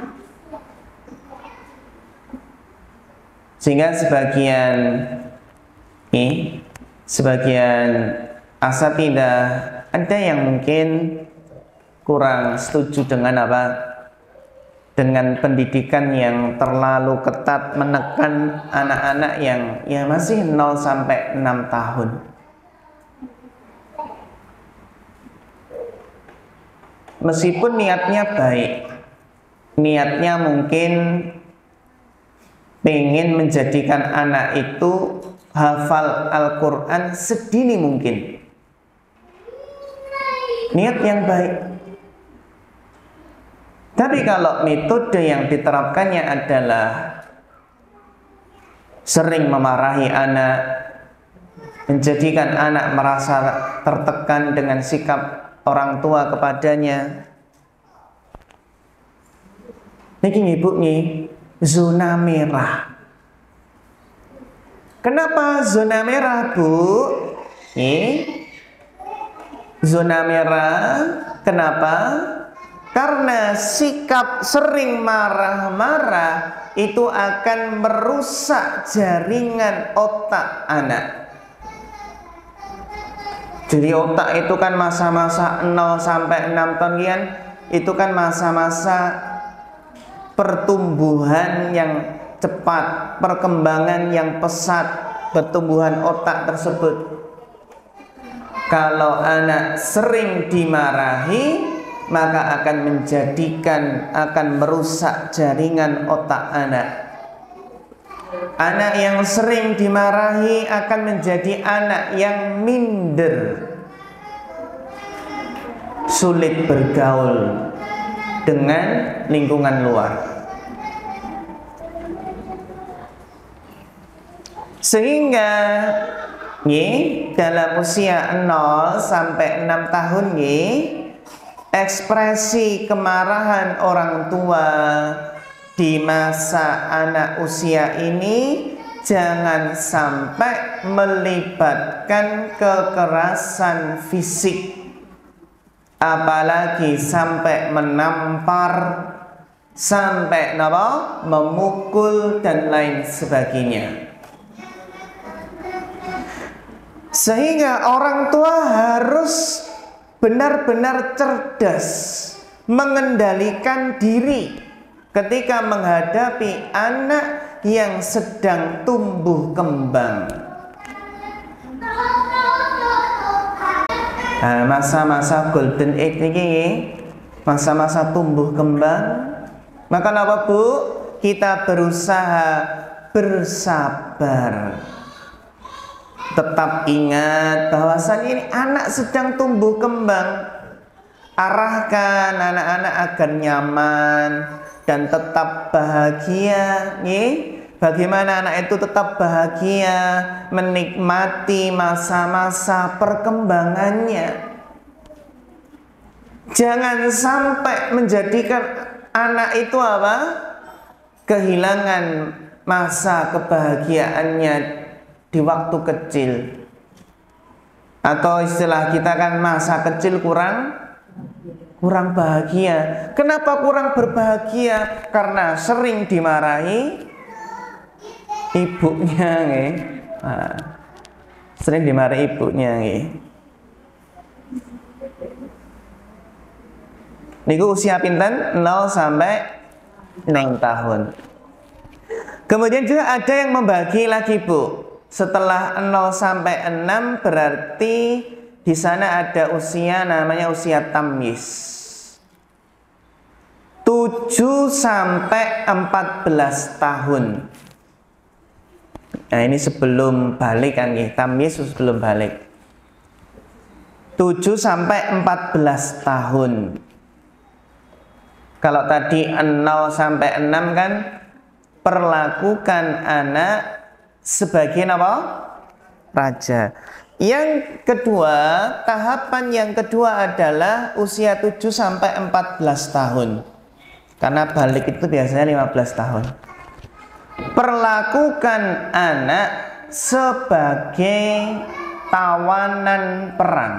Sehingga sebagian asatidah ada yang mungkin kurang setuju dengan dengan pendidikan yang terlalu ketat menekan anak-anak yang masih 0 sampai 6 tahun. Meskipun niatnya baik, niatnya mungkin pengen menjadikan anak itu hafal Al-Quran sedini mungkin. Niat yang baik. Tapi kalau metode yang diterapkannya adalah sering memarahi anak, menjadikan anak merasa tertekan dengan sikap orang tua kepadanya, ini ibu nih zona merah. Kenapa zona merah Bu? Zona merah kenapa? Karena sikap sering marah-marah itu akan merusak jaringan otak anak. Jadi otak itu kan masa-masa 0 sampai 6 tahun kan, itu kan masa-masa pertumbuhan yang cepat, perkembangan yang pesat, pertumbuhan otak tersebut. Kalau anak sering dimarahi, maka akan merusak jaringan otak anak. Anak yang sering dimarahi akan menjadi anak yang minder, sulit bergaul dengan lingkungan luar. Sehingga dalam usia 0 sampai 6 tahun ekspresi kemarahan orang tua di masa anak usia ini jangan sampai melibatkan kekerasan fisik, apalagi sampai menampar, sampai memukul dan lain sebagainya. Sehingga orang tua harus benar-benar cerdas mengendalikan diri ketika menghadapi anak yang sedang tumbuh kembang. Masa-masa golden age ini, masa-masa tumbuh kembang. Maka apa Bu? Kita berusaha bersabar. Tetap ingat bahwasannya ini anak sedang tumbuh kembang. Arahkan anak-anak agar nyaman dan tetap bahagia. Bagaimana anak itu tetap bahagia, menikmati masa-masa perkembangannya. Jangan sampai menjadikan anak itu kehilangan masa kebahagiaannya di waktu kecil, atau istilah kita kan masa kecil kurang bahagia. Kenapa kurang berbahagia? Karena sering dimarahi ibunya, sering dimarahi ibunya. Niku usia pinten? 0 sampai 6 tahun. Kemudian juga ada yang membagi lagi, Bu. Setelah 0 sampai 6 berarti di sana ada usia namanya usia tamyiz. 7 sampai 14 tahun. Nah, ini sebelum balik kan ya, tamyiz sebelum balik. 7 sampai 14 tahun. Kalau tadi 0 sampai 6 kan perlakukan anak sebagai apa? Raja. Yang kedua, tahapan yang kedua adalah usia 7 sampai 14 tahun. Karena balik itu biasanya 15 tahun. Perlakukan anak sebagai tawanan perang.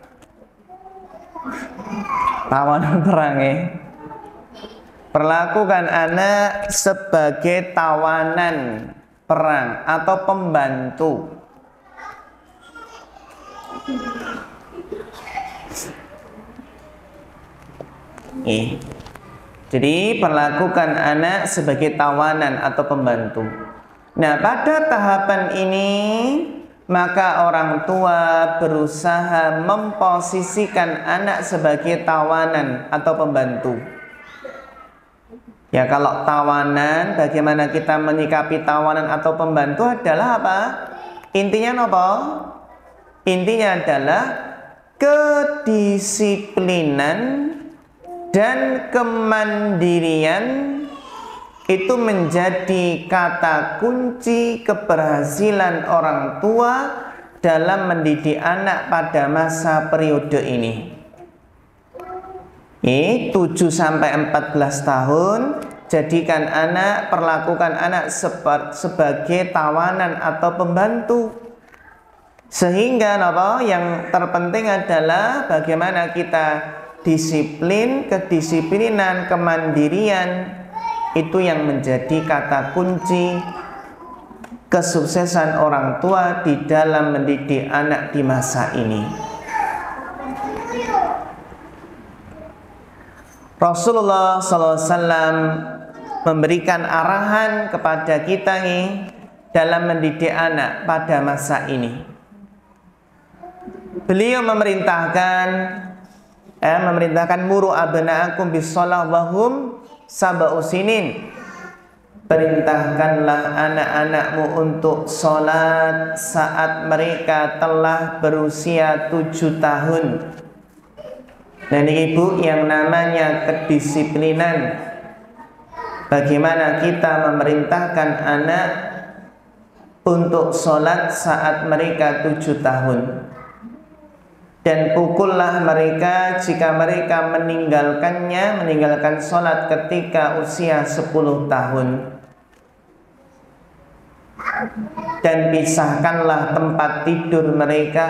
Tawanan perang ya. Perlakukan anak sebagai tawanan perang atau pembantu. Jadi perlakukan anak sebagai tawanan atau pembantu. Nah, pada tahapan ini maka orang tua berusaha memposisikan anak sebagai tawanan atau pembantu. Ya, kalau tawanan, bagaimana kita menyikapi tawanan atau pembantu adalah apa? Intinya apa? Intinya adalah kedisiplinan dan kemandirian itu menjadi kata kunci keberhasilan orang tua dalam mendidik anak pada masa periode ini. 7 sampai 14 tahun, jadikan anak, perlakukan anak sebagai tawanan atau pembantu. Sehingga apa? Yang terpenting adalah bagaimana kita disiplin, kedisiplinan, kemandirian itu yang menjadi kata kunci kesuksesan orang tua di dalam mendidik anak di masa ini. Rasulullah SAW memberikan arahan kepada kita nih dalam mendidik anak pada masa ini. Beliau memerintahkan muru abna'akum bis-shalah wa hum sab'u sinin. Perintahkanlah anak-anakmu untuk sholat saat mereka telah berusia 7 tahun. Dan ibu, yang namanya kedisiplinan, bagaimana kita memerintahkan anak untuk sholat saat mereka 7 tahun. Dan pukullah mereka jika mereka meninggalkan sholat ketika usia 10 tahun. Dan pisahkanlah tempat tidur mereka.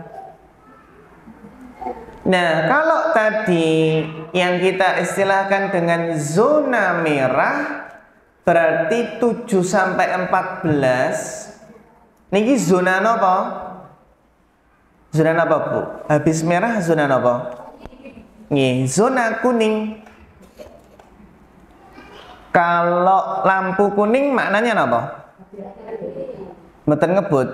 Nah, kalau tadi yang kita istilahkan dengan zona merah berarti 7 sampai 14. Niki zona apa? Zona apa, Bu? Habis merah zona apa? Nih, zona kuning. Kalau lampu kuning maknanya apa? Mboten ngebut.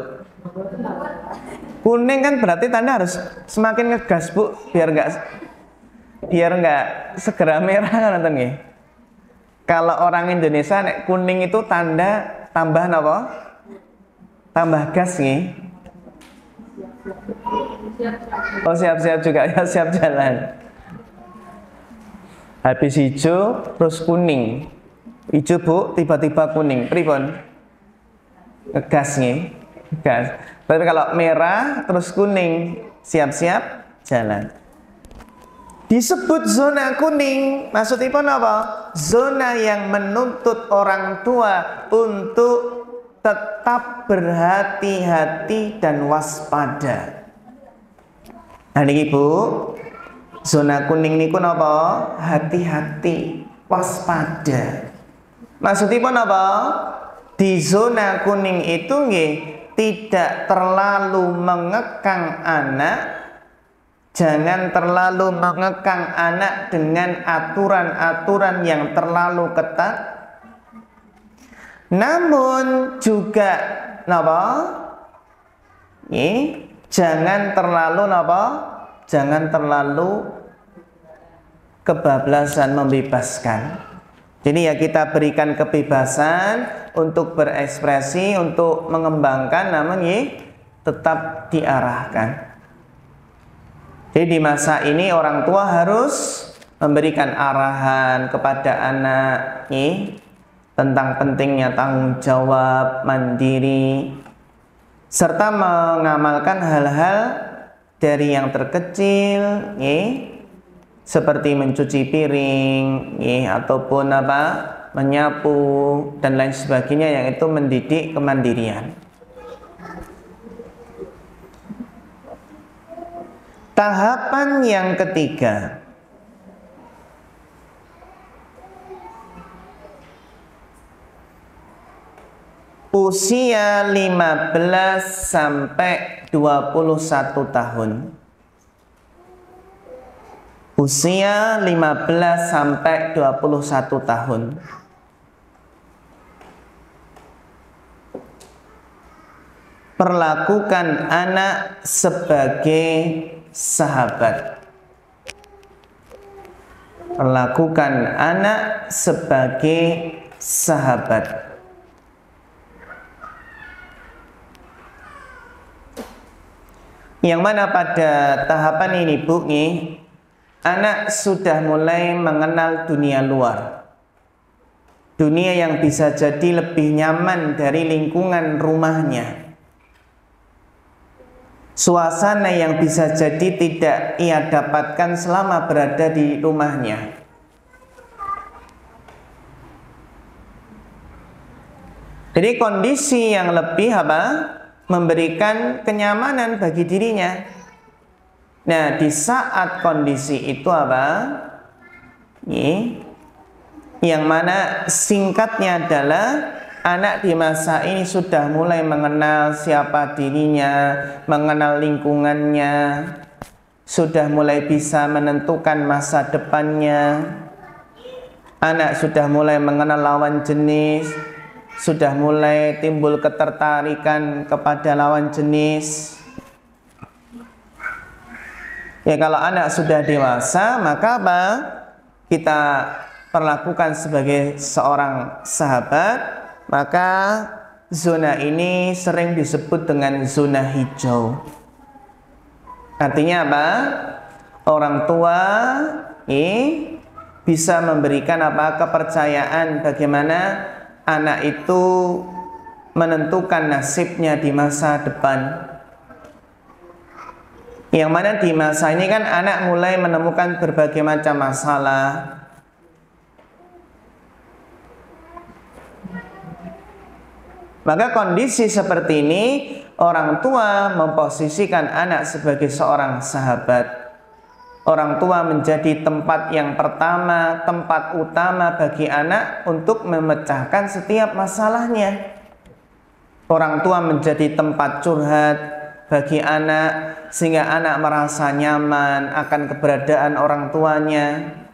Kuning kan berarti tanda harus semakin ngegas, Bu, biar nggak segera merah kan nonton nggih. Kalau orang Indonesia nek kuning itu tanda tambah apa? Tambah gas nggih. Oh, siap-siap juga ya, siap jalan. Habis hijau terus kuning. Hijau, Bu, tiba-tiba kuning. Pripun? Ngegas nggih. Gas. Tapi kalau merah terus kuning, siap-siap jalan. Disebut zona kuning, maksudnya apa? Zona yang menuntut orang tua untuk tetap berhati-hati dan waspada. Nah ini, Bu, zona kuning niku napa? Hati-hati, waspada. Maksudnya apa? Di zona kuning itu nggih tidak terlalu mengekang anak, Jangan terlalu mengekang anak dengan aturan-aturan yang terlalu ketat. Namun juga jangan terlalu jangan terlalu kebablasan, membebaskan. Jadi ya kita berikan kebebasan untuk berekspresi, untuk mengembangkan, namun tetap diarahkan. Jadi di masa ini orang tua harus memberikan arahan kepada anak tentang pentingnya tanggung jawab, mandiri, serta mengamalkan hal-hal dari yang terkecil, seperti mencuci piring, ataupun menyapu dan lain sebagainya, yang itu mendidik kemandirian. Tahapan yang ketiga, usia 15 sampai 21 tahun. Usia 15 sampai 21 tahun. Perlakukan anak sebagai sahabat. Perlakukan anak sebagai sahabat. Yang mana pada tahapan ini, Bu, anak sudah mulai mengenal dunia luar. Dunia yang bisa jadi lebih nyaman dari lingkungan rumahnya. Suasana yang bisa jadi tidak ia dapatkan selama berada di rumahnya. Jadi kondisi yang lebih memberikan kenyamanan bagi dirinya. Nah, di saat kondisi itu yang mana singkatnya adalah anak di masa ini sudah mulai mengenal siapa dirinya, mengenal lingkungannya, sudah mulai bisa menentukan masa depannya. Anak sudah mulai mengenal lawan jenis, sudah mulai timbul ketertarikan kepada lawan jenis. Ya, kalau anak sudah dewasa, maka kita perlakukan sebagai seorang sahabat. Maka zona ini sering disebut dengan zona hijau. Artinya orang tua bisa memberikan kepercayaan bagaimana anak itu menentukan nasibnya di masa depan. Yang mana di masa ini kan anak mulai menemukan berbagai macam masalah. Maka kondisi seperti ini, orang tua memposisikan anak sebagai seorang sahabat. Orang tua menjadi tempat yang pertama, tempat utama bagi anak untuk memecahkan setiap masalahnya. Orang tua menjadi tempat curhat bagi anak, sehingga anak merasa nyaman akan keberadaan orang tuanya.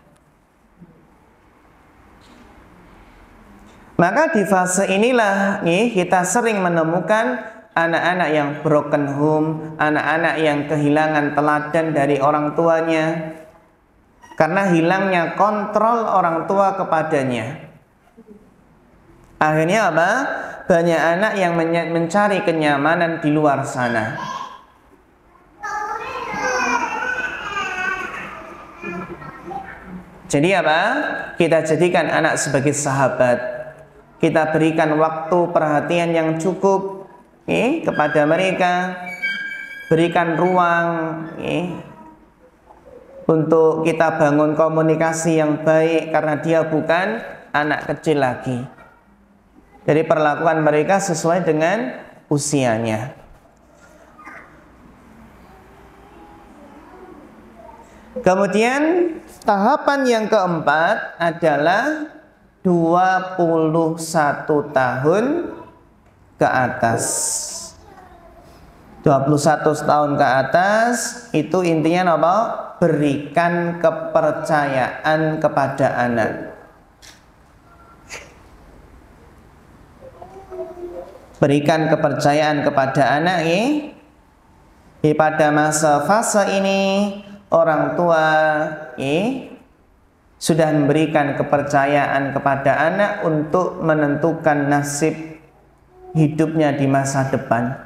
Maka di fase inilah kita sering menemukan anak-anak yang broken home, anak-anak yang kehilangan teladan dari orang tuanya karena hilangnya kontrol orang tua kepadanya. Akhirnya banyak anak yang mencari kenyamanan di luar sana. Jadi kita jadikan anak sebagai sahabat. Kita berikan waktu perhatian yang cukup kepada mereka. Berikan ruang untuk kita bangun komunikasi yang baik, karena dia bukan anak kecil lagi. Jadi perlakuan mereka sesuai dengan usianya. Kemudian tahapan yang keempat adalah 21 tahun ke atas. 21 21 tahun ke atas itu intinya apa? Berikan kepercayaan kepada anak. Berikan kepercayaan kepada anak ya. Pada masa fase ini orang tua ya, sudah memberikan kepercayaan kepada anak untuk menentukan nasib hidupnya di masa depan.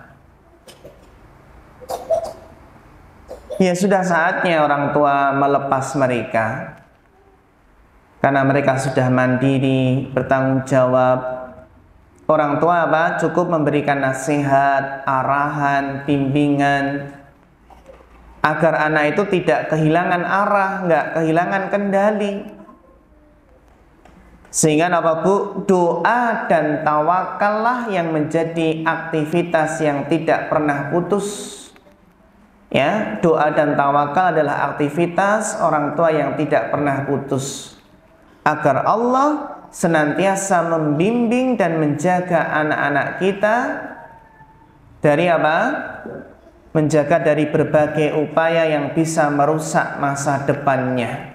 Ya sudah saatnya orang tua melepas mereka, karena mereka sudah mandiri, bertanggung jawab. Orang tua apa? Cukup memberikan nasihat, arahan, bimbingan, agar anak itu tidak kehilangan arah, nggak kehilangan kendali. Sehingga apa Bu? Doa dan tawakallah yang menjadi aktivitas yang tidak pernah putus. Ya, doa dan tawakal adalah aktivitas orang tua yang tidak pernah putus, agar Allah senantiasa membimbing dan menjaga anak-anak kita dari apa? Menjaga dari berbagai upaya yang bisa merusak masa depannya.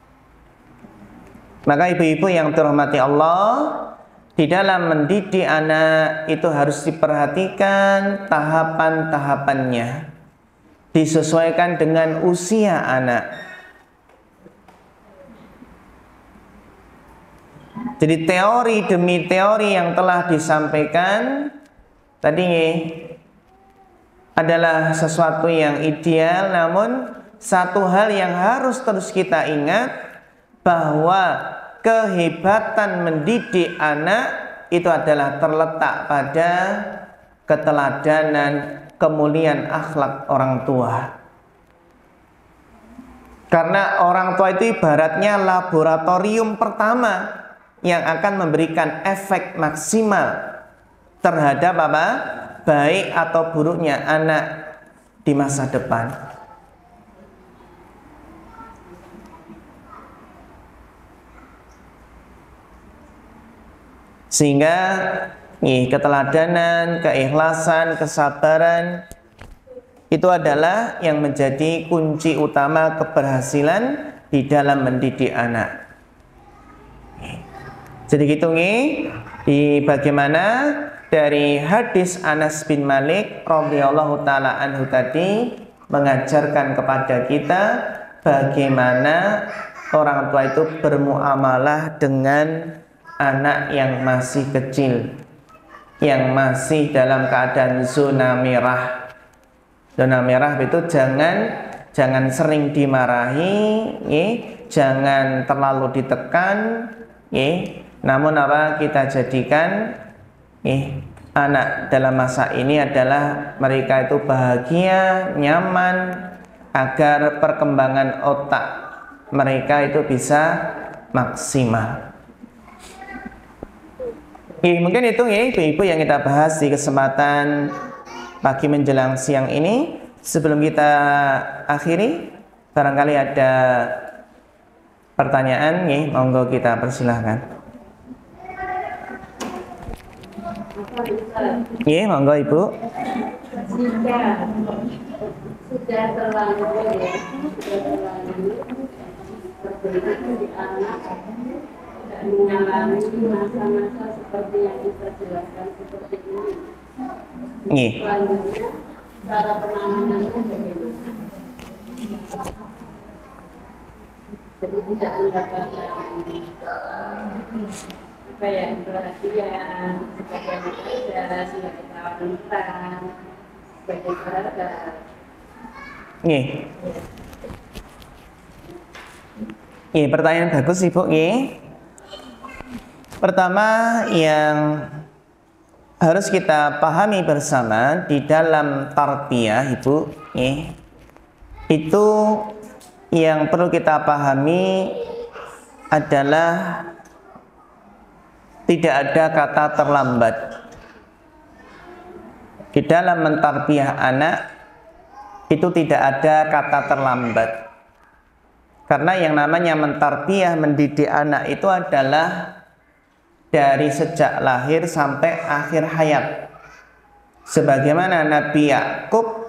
Maka ibu-ibu yang dirahmati Allah, di dalam mendidik anak itu harus diperhatikan tahapan-tahapannya, disesuaikan dengan usia anak. Jadi teori demi teori yang telah disampaikan tadi adalah sesuatu yang ideal, namun satu hal yang harus terus kita ingat, bahwa kehebatan mendidik anak itu adalah terletak pada keteladanan, kemuliaan akhlak orang tua. Karena orang tua itu ibaratnya laboratorium pertama yang akan memberikan efek maksimal terhadap apa? Baik atau buruknya anak di masa depan. Sehingga keteladanan, keikhlasan, kesabaran itu adalah yang menjadi kunci utama keberhasilan di dalam mendidik anak. Jadi gitu di bagaimana dari hadis Anas bin Malik radhiyallahu taala anhu tadi mengajarkan kepada kita bagaimana orang tua itu bermuamalah dengan anak yang masih kecil, yang masih dalam keadaan zona merah. Zona merah itu jangan sering dimarahi, jangan terlalu ditekan, namun apa? Kita jadikan anak dalam masa ini adalah mereka itu bahagia, nyaman, agar perkembangan otak mereka itu bisa maksimal. Mungkin itu ibu-ibu yang kita bahas di kesempatan pagi menjelang siang ini. Sebelum kita akhiri, barangkali ada pertanyaan, monggo kita persilahkan. Monggo Ibu. Jika sudah terlanjur berbeda di anak dan mengalami masa-masa seperti yang kita jelaskan seperti ini, selanjutnya cara penanganannya bagaimana? Jadi tidak mendapatkan perhatian sebagai saudara, sebagai kawan rentan, sebagai saudara. Pertanyaan bagus Ibu. Pertama yang harus kita pahami bersama di dalam tarbiyah Ibu, itu yang perlu kita pahami adalah tidak ada kata terlambat. Di dalam mentarbiyah anak itu tidak ada kata terlambat. Karena yang namanya mentarbiyah, mendidik anak itu adalah dari sejak lahir sampai akhir hayat. Sebagaimana Nabi Yakub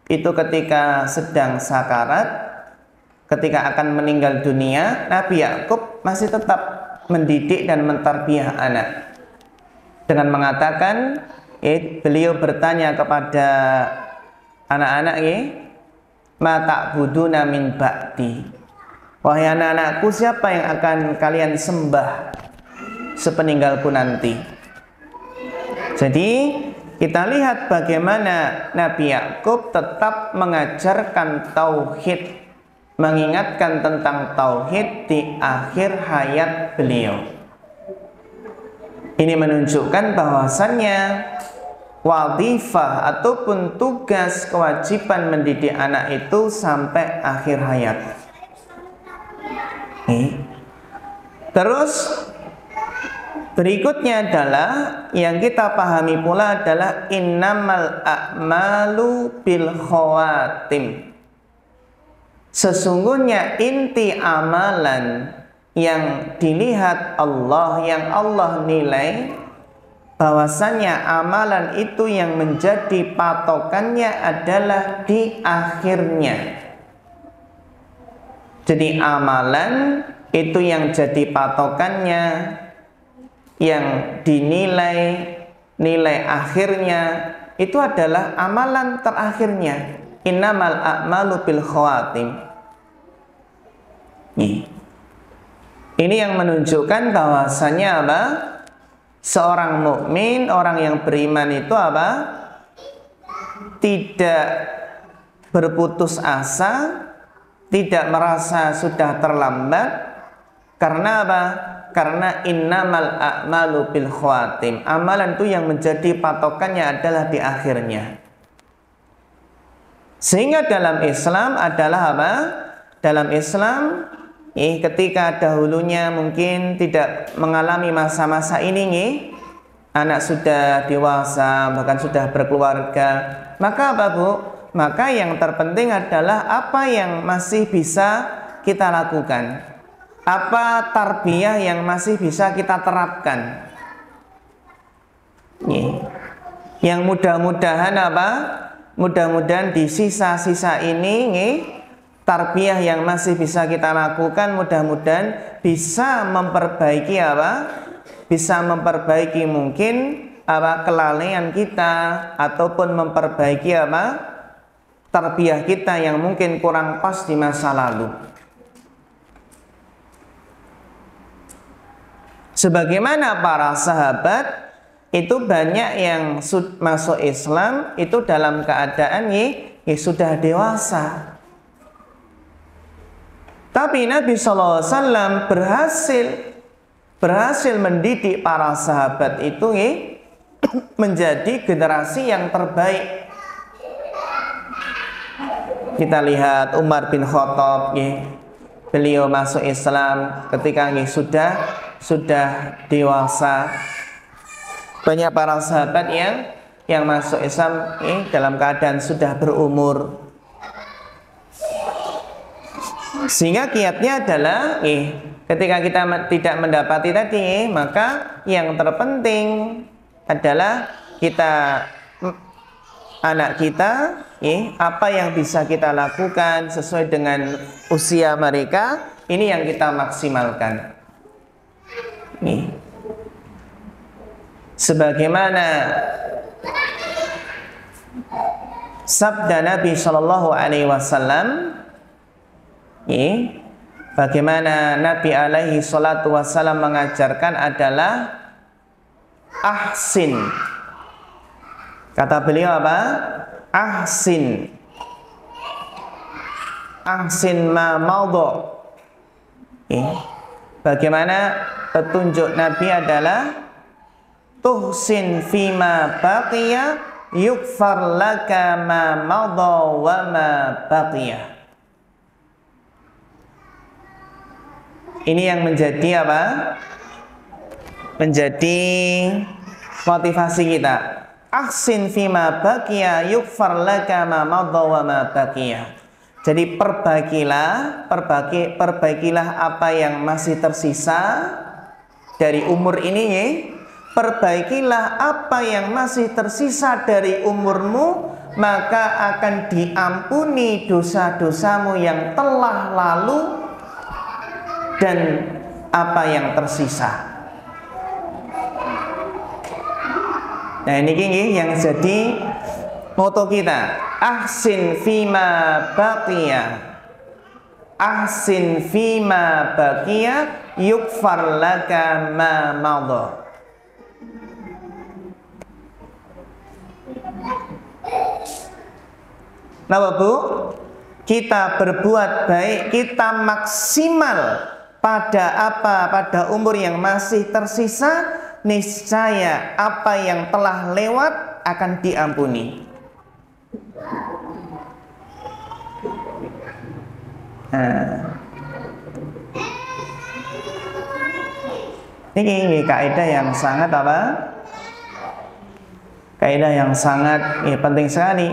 itu ketika sedang sakarat, ketika akan meninggal dunia, Nabi Yakub masih tetap mendidik dan mentarbiyah anak dengan mengatakan, beliau bertanya kepada anak-anak, ma ta'buduna min ba'di, wahai anak-anakku, siapa yang akan kalian sembah sepeninggalku nanti? Jadi kita lihat bagaimana Nabi Yakub tetap mengajarkan tauhid, mengingatkan tentang tauhid di akhir hayat beliau. Ini menunjukkan bahwasannya wadhifah ataupun tugas kewajiban mendidik anak itu sampai akhir hayat. Terus berikutnya adalah yang kita pahami pula adalah innamal a'malu bil khawatim. Sesungguhnya inti amalan yang dilihat Allah, yang Allah nilai, bahwasannya amalan itu yang menjadi patokannya adalah di akhirnya. Jadi amalan itu yang jadi patokannya, yang dinilai nilai akhirnya itu adalah amalan terakhirnya. Innamal a'malu bil khawatim. Ini yang menunjukkan bahwasanya apa? Seorang mukmin, orang yang beriman itu apa? Tidak berputus asa, tidak merasa sudah terlambat. Karena apa? Karena innamal a'malu bil khawatim. Amalan itu yang menjadi patokannya adalah di akhirnya. Sehingga dalam Islam adalah apa? Dalam Islam, ketika dahulunya mungkin tidak mengalami masa-masa ini, anak sudah dewasa, bahkan sudah berkeluarga, maka apa, Bu? Maka yang terpenting adalah apa yang masih bisa kita lakukan, apa tarbiyah yang masih bisa kita terapkan. Yang mudah-mudahan apa? Mudah-mudahan di sisa-sisa ini, tarbiyah yang masih bisa kita lakukan, mudah-mudahan bisa memperbaiki apa? Bisa memperbaiki mungkin apa kelalaian kita, ataupun memperbaiki apa? Tarbiyah kita yang mungkin kurang pas di masa lalu. Sebagaimana para sahabat itu banyak yang masuk Islam itu dalam keadaan sudah dewasa. Tapi Nabi SAW berhasil mendidik para sahabat itu menjadi generasi yang terbaik. Kita lihat Umar bin Khattab, beliau masuk Islam ketika sudah dewasa. Banyak para sahabat yang masuk Islam dalam keadaan sudah berumur. Sehingga kiatnya adalah ketika kita tidak mendapati tadi, maka yang terpenting adalah anak kita, apa yang bisa kita lakukan sesuai dengan usia mereka, ini yang kita maksimalkan. Sebagaimana sabda Nabi Shallallahu Alaihi Wasallam, bagaimana Nabi Alaihi Salatu Wasallam mengajarkan adalah ahsin. Kata beliau apa? Ahsin ma maudhu. Bagaimana petunjuk Nabi adalah tuhsin fima baqiya yukfar laka ma maudhu wa ma baqiya. Ini yang menjadi apa? Menjadi motivasi kita. Ahsin fima baqiya yukfar laka ma madha wa ma baqiya. Jadi perbaikilah apa yang masih tersisa dari umur ini. Perbaikilah apa yang masih tersisa dari umurmu, maka akan diampuni dosa-dosamu yang telah lalu dan apa yang tersisa. Nah ini yang jadi moto kita, ahsin fima baqiya, ahsin fima baqiya yukfar laka ma madha. Nah Bu, kita berbuat baik, kita maksimal pada umur yang masih tersisa, niscaya apa yang telah lewat akan diampuni. Ini kaidah yang sangat apa? Kaidah yang sangat penting sekali.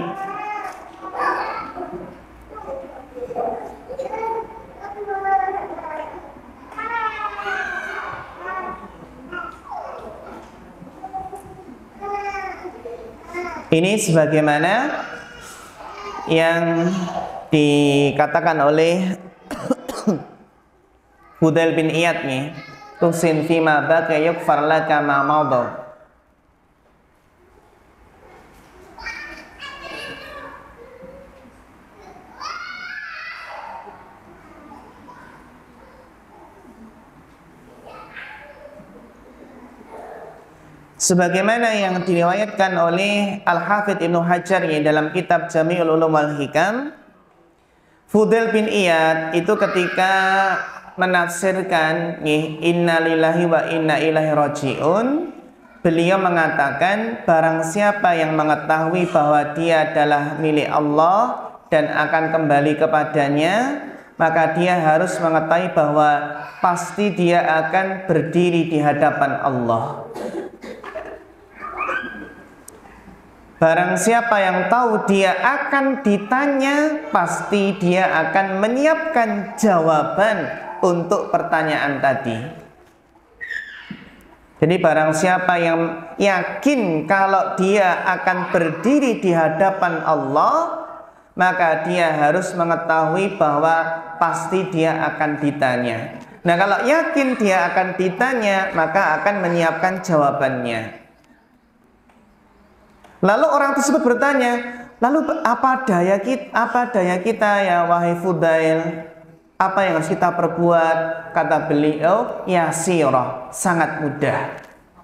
Ini sebagaimana yang dikatakan oleh Fudail bin Iyad nih, tuhsin fima baqiya yukfar laka ma madha. Sebagaimana yang diriwayatkan oleh Al-Hafidz Ibnu Hajar dalam kitab Jami'ul Ulum wal Hikam, Fudail bin Iyad itu ketika menafsirkan inna lillahi wa inna ilaihi raji'un, beliau mengatakan barang siapa yang mengetahui bahwa dia adalah milik Allah dan akan kembali kepadanya, maka dia harus mengetahui bahwa pasti dia akan berdiri di hadapan Allah. Barang siapa yang tahu dia akan ditanya, pasti dia akan menyiapkan jawaban untuk pertanyaan tadi. Jadi barang siapa yang yakin kalau dia akan berdiri di hadapan Allah, maka dia harus mengetahui bahwa pasti dia akan ditanya. Nah, kalau yakin dia akan ditanya, maka akan menyiapkan jawabannya. Lalu orang tersebut bertanya, lalu apa daya kita ya wahai Fudail? Apa yang harus kita perbuat? Kata beliau, yasirah, sangat mudah.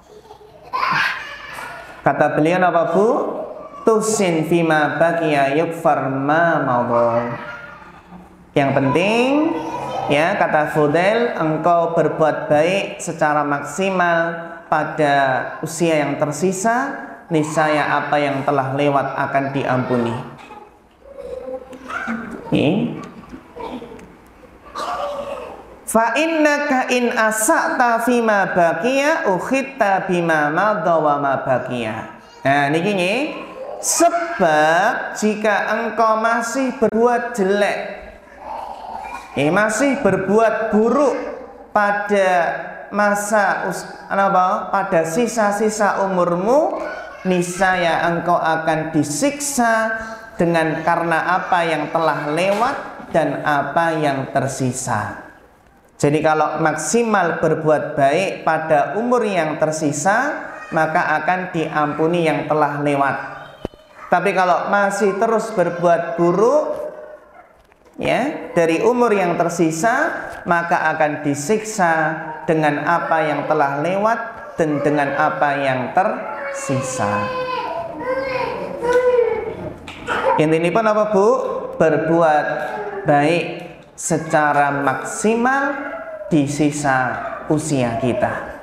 Kata beliau apa Bu? Tuhsin fima baqiya yukfar ma madha. Yang penting ya, kata Fudail, engkau berbuat baik secara maksimal pada usia yang tersisa, niscaya apa yang telah lewat akan diampuni. Fa innaka in asa'ta fima baqiya ukhitta bima madha wa ma baqiya. Nah niki sebab jika engkau masih berbuat jelek, masih berbuat buruk pada pada sisa-sisa umurmu, niscaya engkau akan disiksa karena apa yang telah lewat dan apa yang tersisa. Jadi kalau maksimal berbuat baik pada umur yang tersisa, maka akan diampuni yang telah lewat. Tapi kalau masih terus berbuat buruk ya, dari umur yang tersisa, maka akan disiksa dengan apa yang telah lewat dan dengan apa yang tersisa. Intinya pun apa Bu? Berbuat baik secara maksimal di sisa usia kita.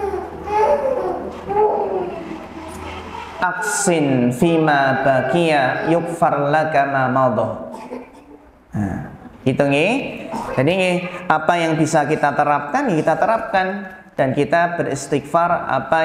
Aksin fima baqiya yukfar laka ma madha. Nah, gitu nih. Jadi apa yang bisa kita terapkan, kita terapkan, dan kita beristighfar apa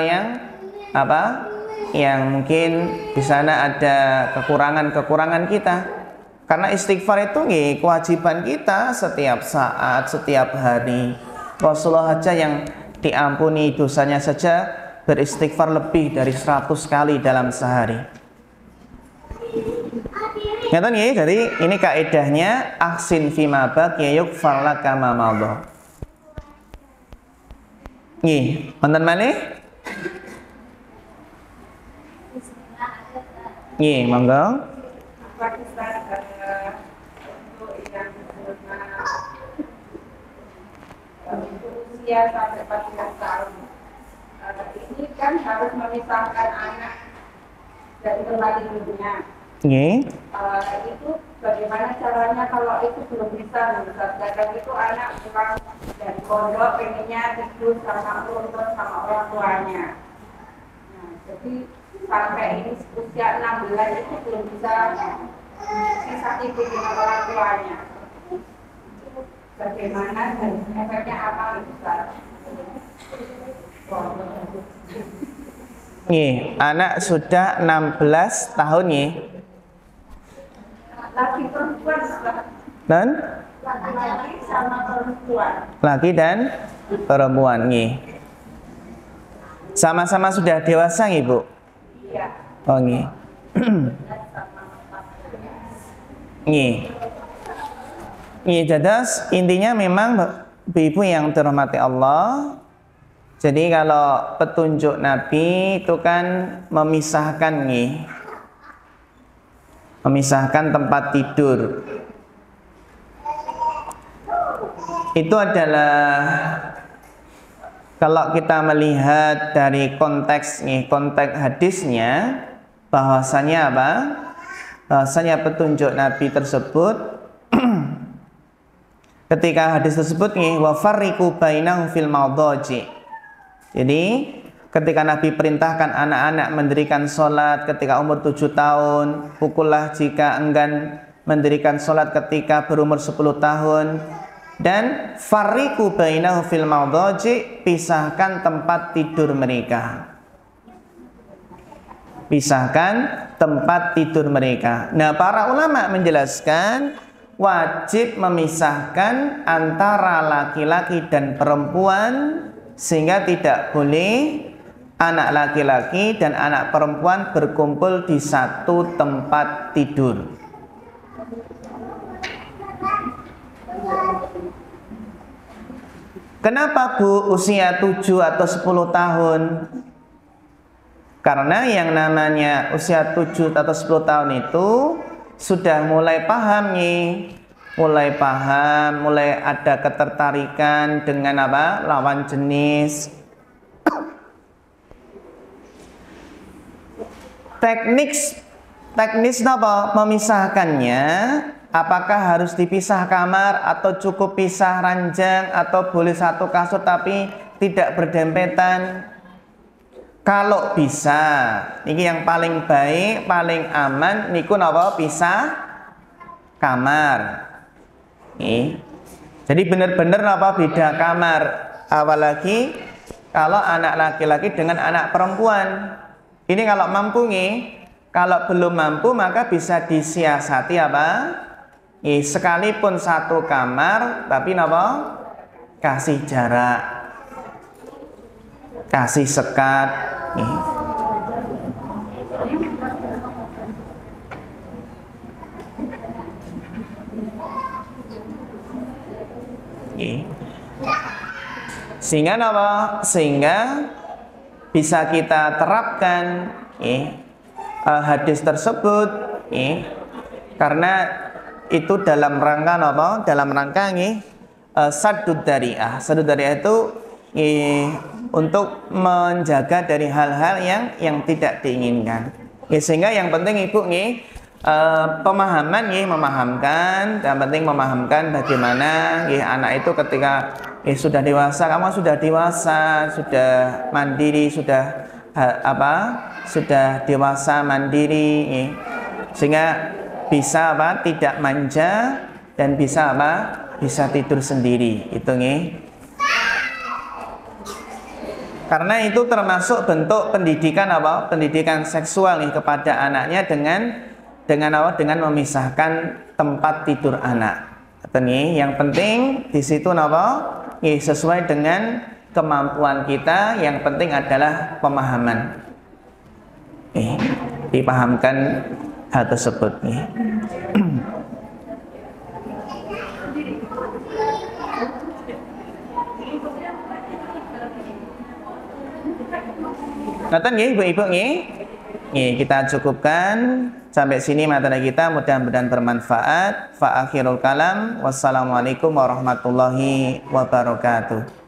yang mungkin di sana ada kekurangan kita. Karena istighfar itu kewajiban kita setiap saat, setiap hari. Rasulullah saja yang diampuni dosanya saja beristighfar lebih dari 100 kali dalam sehari. Ngeten nggih, jadi ini kaidahnya ahsin fima baqiya yughfar laka ma madha. Nggih, wonten malih? Nggih, monggo. Usia sampai 14 tahun. Ini kan harus memisahkan anak dari tempat tidurnya. Nggih. Itu bagaimana caranya kalau itu belum bisa memisahkan itu anak pulang dari pondok pengennya tidur sama orang tuanya. Nah, jadi sampai ini usia 16 itu belum bisa sisa tidur dengan orang tuanya. Bagaimana dan efeknya apa besar? Nih, anak sudah 16 tahun nih. Laki perempuan Dan laki sama perempuan. Laki dan perempuan nih. Sama-sama sudah dewasa nih, Bu? Iya. Oh, nih. Nih. Nih, jadas intinya memang ibu yang terhormati Allah. Jadi kalau petunjuk Nabi itu kan memisahkan nih. Memisahkan tempat tidur. Itu adalah kalau kita melihat dari konteks nih, konteks hadisnya bahwasanya apa? Bahwasanya petunjuk Nabi tersebut ketika hadis tersebut nih wa farriqu bainahum fil madhaji. Jadi ketika Nabi perintahkan anak-anak mendirikan sholat ketika umur 7 tahun, pukullah jika enggan mendirikan sholat ketika berumur 10 tahun, dan farriqu bainahum fil madhaji, pisahkan tempat tidur mereka. Pisahkan tempat tidur mereka. Nah, para ulama menjelaskan wajib memisahkan antara laki-laki dan perempuan sehingga tidak boleh anak laki-laki dan anak perempuan berkumpul di satu tempat tidur. Kenapa, Bu, usia 7 atau 10 tahun? Karena yang namanya usia 7 atau 10 tahun itu sudah mulai paham nih, mulai paham, mulai ada ketertarikan dengan apa? Lawan jenis. Teknis apa? Memisahkannya, apakah harus dipisah kamar atau cukup pisah ranjang atau boleh satu kasur tapi tidak berdempetan? Kalau bisa, ini yang paling baik, paling aman, niku napa pisah kamar. Nih. Jadi benar-benar apa beda kamar. Apalagi kalau anak laki-laki dengan anak perempuan. Ini kalau mampu nih, kalau belum mampu maka bisa disiasati apa? Nih, sekalipun satu kamar, tapi napa? Kasih jarak. Kasih sekat nih. Sehingga apa? Sehingga bisa kita terapkan hadis tersebut karena itu dalam rangka apa? Dalam rangka saddud dzari'ah. Saddud dzari'ah itu untuk menjaga dari hal-hal yang tidak diinginkan. Sehingga yang penting ibu pemahaman memahamkan, yang penting memahamkan bagaimana anak itu ketika sudah dewasa, kamu sudah dewasa, sudah mandiri, sudah sudah dewasa mandiri, sehingga bisa tidak manja dan bisa bisa tidur sendiri itu Karena itu termasuk bentuk pendidikan pendidikan seksual kepada anaknya dengan memisahkan tempat tidur anak. Yang penting di situ sesuai dengan kemampuan kita, yang penting adalah pemahaman. Dipahamkan hal tersebut nggih. Ngoten nggih Ibu-ibu nggih. Nggih, kita cukupkan sampai sini materi kita, mudah-mudahan bermanfaat. Fa akhirul kalam, wassalamualaikum warahmatullahi wabarakatuh.